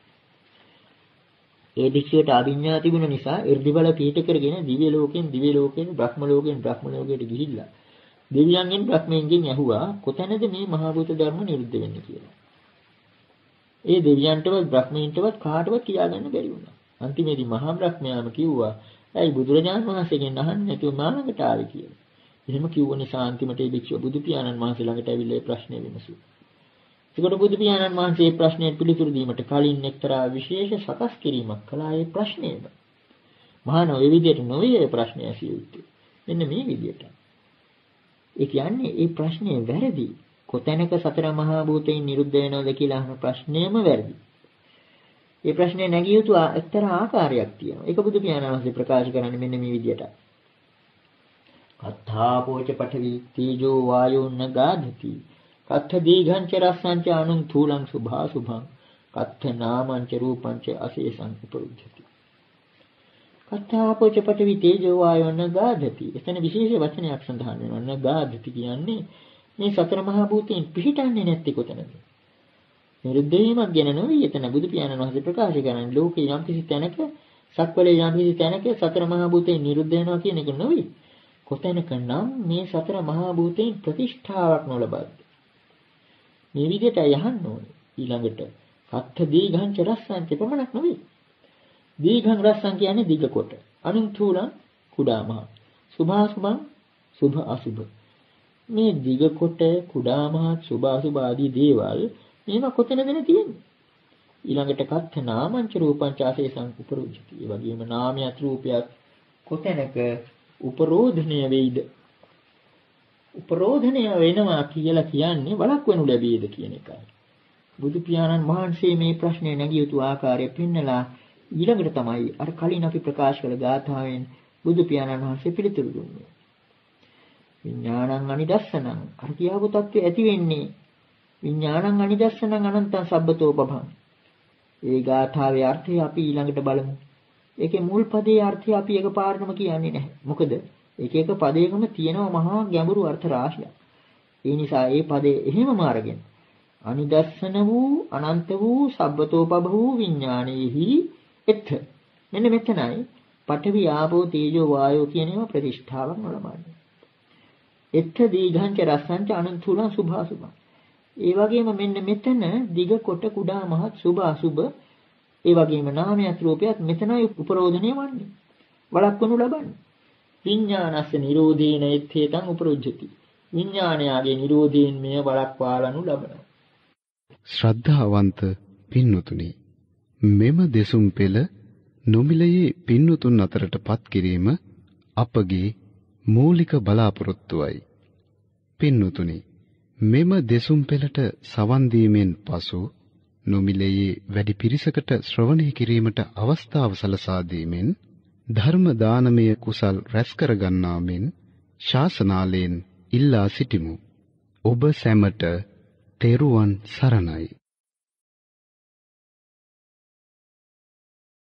ඒ භික්ෂුවට අභිඥා තිබුණ නිසා 이르දි බල පිට කරගෙන දිව්‍ය ලෝකෙන් දිව්‍ය ලෝකෙන් බ්‍රහ්ම ලෝකෙන් බ්‍රහ්ම ලෝකයට ගිහිල්ලා දෙවියන්ගෙන් බ්‍රහ්මයෙන්ගෙන් ඇහුවා කොතැනද මේ මහා භූත ධර්ම නිරුද්ධ වෙන්නේ කියලා. ඒ දෙවියන්ටවත් බ්‍රහ්මයන්ටවත් කාටවත් කියාගන්න බැරි වුණා. අන්තිමේදී මහා බ්‍රහ්මයාම කිව්වා ඇයි බුදුරජාණන් වහන්සේගෙන් අහන්නේ නැතුව මා ළඟට ආවේ කියලා. එහෙම කිව්ව නිසා අන්තිමට ඒ භික්ෂුව බුදු පියාණන් වහන්සේ ළඟට ඇවිල්ලා ඒ ප්‍රශ්නේ විමසුවා. ඒකට බුදු පියාණන් වහන්සේ මේ ප්‍රශ්නයට පිළිතුරු දීමට කලින් එක්තරා විශේෂ සකස් කිරීමක් කළා ඒ ප්‍රශ්නේම. මහාන ඔය විදිහට නොවේ ඒ ප්‍රශ්නේ ඇසිය යුත්තේ. මෙන්න මේ විදිහට. ඒ කියන්නේ මේ ප්‍රශ්නේ වැරදි. කොතැනක සතර මහා භූතයන් නිරුද්ධ වෙනවද කියලා අහන ප්‍රශ්නයම වැරදි. ඒ ප්‍රශ්නේ නැගිය යුතු එක්තරා ආකාරයක් තියෙනවා. ඒක බුදු පියාණන් වහන්සේ ප්‍රකාශ කරන්නේ මෙන්න මේ විදිහට. කත්ථාපෝච පඨවි තේජෝ වායෝ නගාධති. කත්ථ දීඝංච රස්සංච අනුං තූලං සුභා සුභං. කත්ථ නාමංච රූපංච අශේෂං උපරුද්ධති. කත්ථාපෝච පඨවි තේජෝ වායෝ නගාධති. එතන විශේෂ වචනයක් සඳහන් වෙනවා. නගාධති කියන්නේ මේ සතර මහා භූතයන් පිහිටන්නේ නැති කොතනද? නිරුද්ධ වීමක් ගැන නෙවෙයි එතන බුදු පියාණන් වහන්සේ ප්‍රකාශ කරන්නේ. ලෝකේ යම් කිසි තැනක සක්වලේ යම් කිසි තැනක සතර මහා භූතයන් නිරුද්ධ වෙනවා කියන එක නෙවෙයි. කොතැනක නම් මේ සතර මහා භූතයන් ප්‍රතිෂ්ඨාවක් නොලබද්ද. මේ විදිහට යහන්න ඕනේ. ඊළඟට කත්ථ දීඝංච රස්සංච පමණක් නෙවෙයි. දීඝං රස්සං කියන්නේ දිග කොට. අනුන්තුලං කුඩා මහ. සුභාසුභං සුභ අසුභ. මේ දිග කොට කුඩා මහ සුභ අසුභ ආදී දේවල් මේවා කොතනද තියෙන්නේ? ඊළඟට කත්ථ නාමංච රූපංච ආශේෂං උපරෝධති. ඒ වගේම නාමයක් රූපයක් කොතැනක උපරෝධණය වෙයිද? උපරෝධණය වෙනවා කියලා කියන්නේ වළක්වනු ලැබෙයිද කියන එකයි. බුදු පියාණන් වහන්සේ මේ ප්‍රශ්නේ නැගිය යුතු ආකාරය පෙන්නලා ඊළඟට තමයි අර කලින් අපි ප්‍රකාශ කළ ගාථාවෙන් බුදු පියාණන් වහන්සේ පිළිතුරු දුන්නේ. විඥානං අනිදස්සනං අර කියාපු තත්ත්වය ඇති වෙන්නේ විඥානං අනිදස්සනං අනන්තං සබ්බතෝ බභං. ඒ ගාථාවේ අර්ථය අපි ඊළඟට බලමු. ඒකේ මුල් පදයේ අර්ථය අපි එකපාරටම කියන්නේ නැහැ. මොකද එක එක පදයකම තියෙනවා මහා ගැඹුරු අර්ථ රාශියක්. ඒ නිසා ඒ පදේ එහෙමම අරගෙන අනිදස්සන වූ අනන්ත වූ සබ්බතෝපබ වූ විඥානයේහි එත් මෙන්න මෙතනයි පඨවි ආපෝ තේජෝ වායෝ කියන ඒවා ප්‍රතිෂ්ඨාවක් නොලබන්නේ. එත් දීඝංච රස්සංච අනන්තුලං සුභාසුභං. ඒ වගේම මෙන්න මෙතන දිග කොට කුඩා මහත් සුභ අසුභ ඒ වගේම නාමයක් රූපයක් මෙතනයි උපරෝධණය වන්නේ. වළක්වනු ලබන්නේ. විඥානස්ස නිරෝධේන එත්තේතං උපරුජ්ජති. විඥානයාගේ නිරෝධයෙන් මෙය වළක්වාලනු ලබනවා. ශ්‍රද්ධාවන්ත පින්වතුනි, මෙම දෙසුම් පෙළ නොමිලයේ පින්වතුන් අතරටපත් කිරීම අපගේ මූලික බලාපොරොත්තුවයි. පින්වතුනි, මෙම දෙසුම් පෙළට සවන් දීමෙන් පසු නොමිලයේ වැඩි පිරිසකට ශ්‍රවණය කිරීමට අවස්ථාව සලසා දීමෙන් ධර්ම දානමය කුසල් රැස් කර ගන්නා මෙන් ශාසනාලයෙන් ඉල්ලා සිටිමු. ඔබ සැමට තෙරුවන් සරණයි.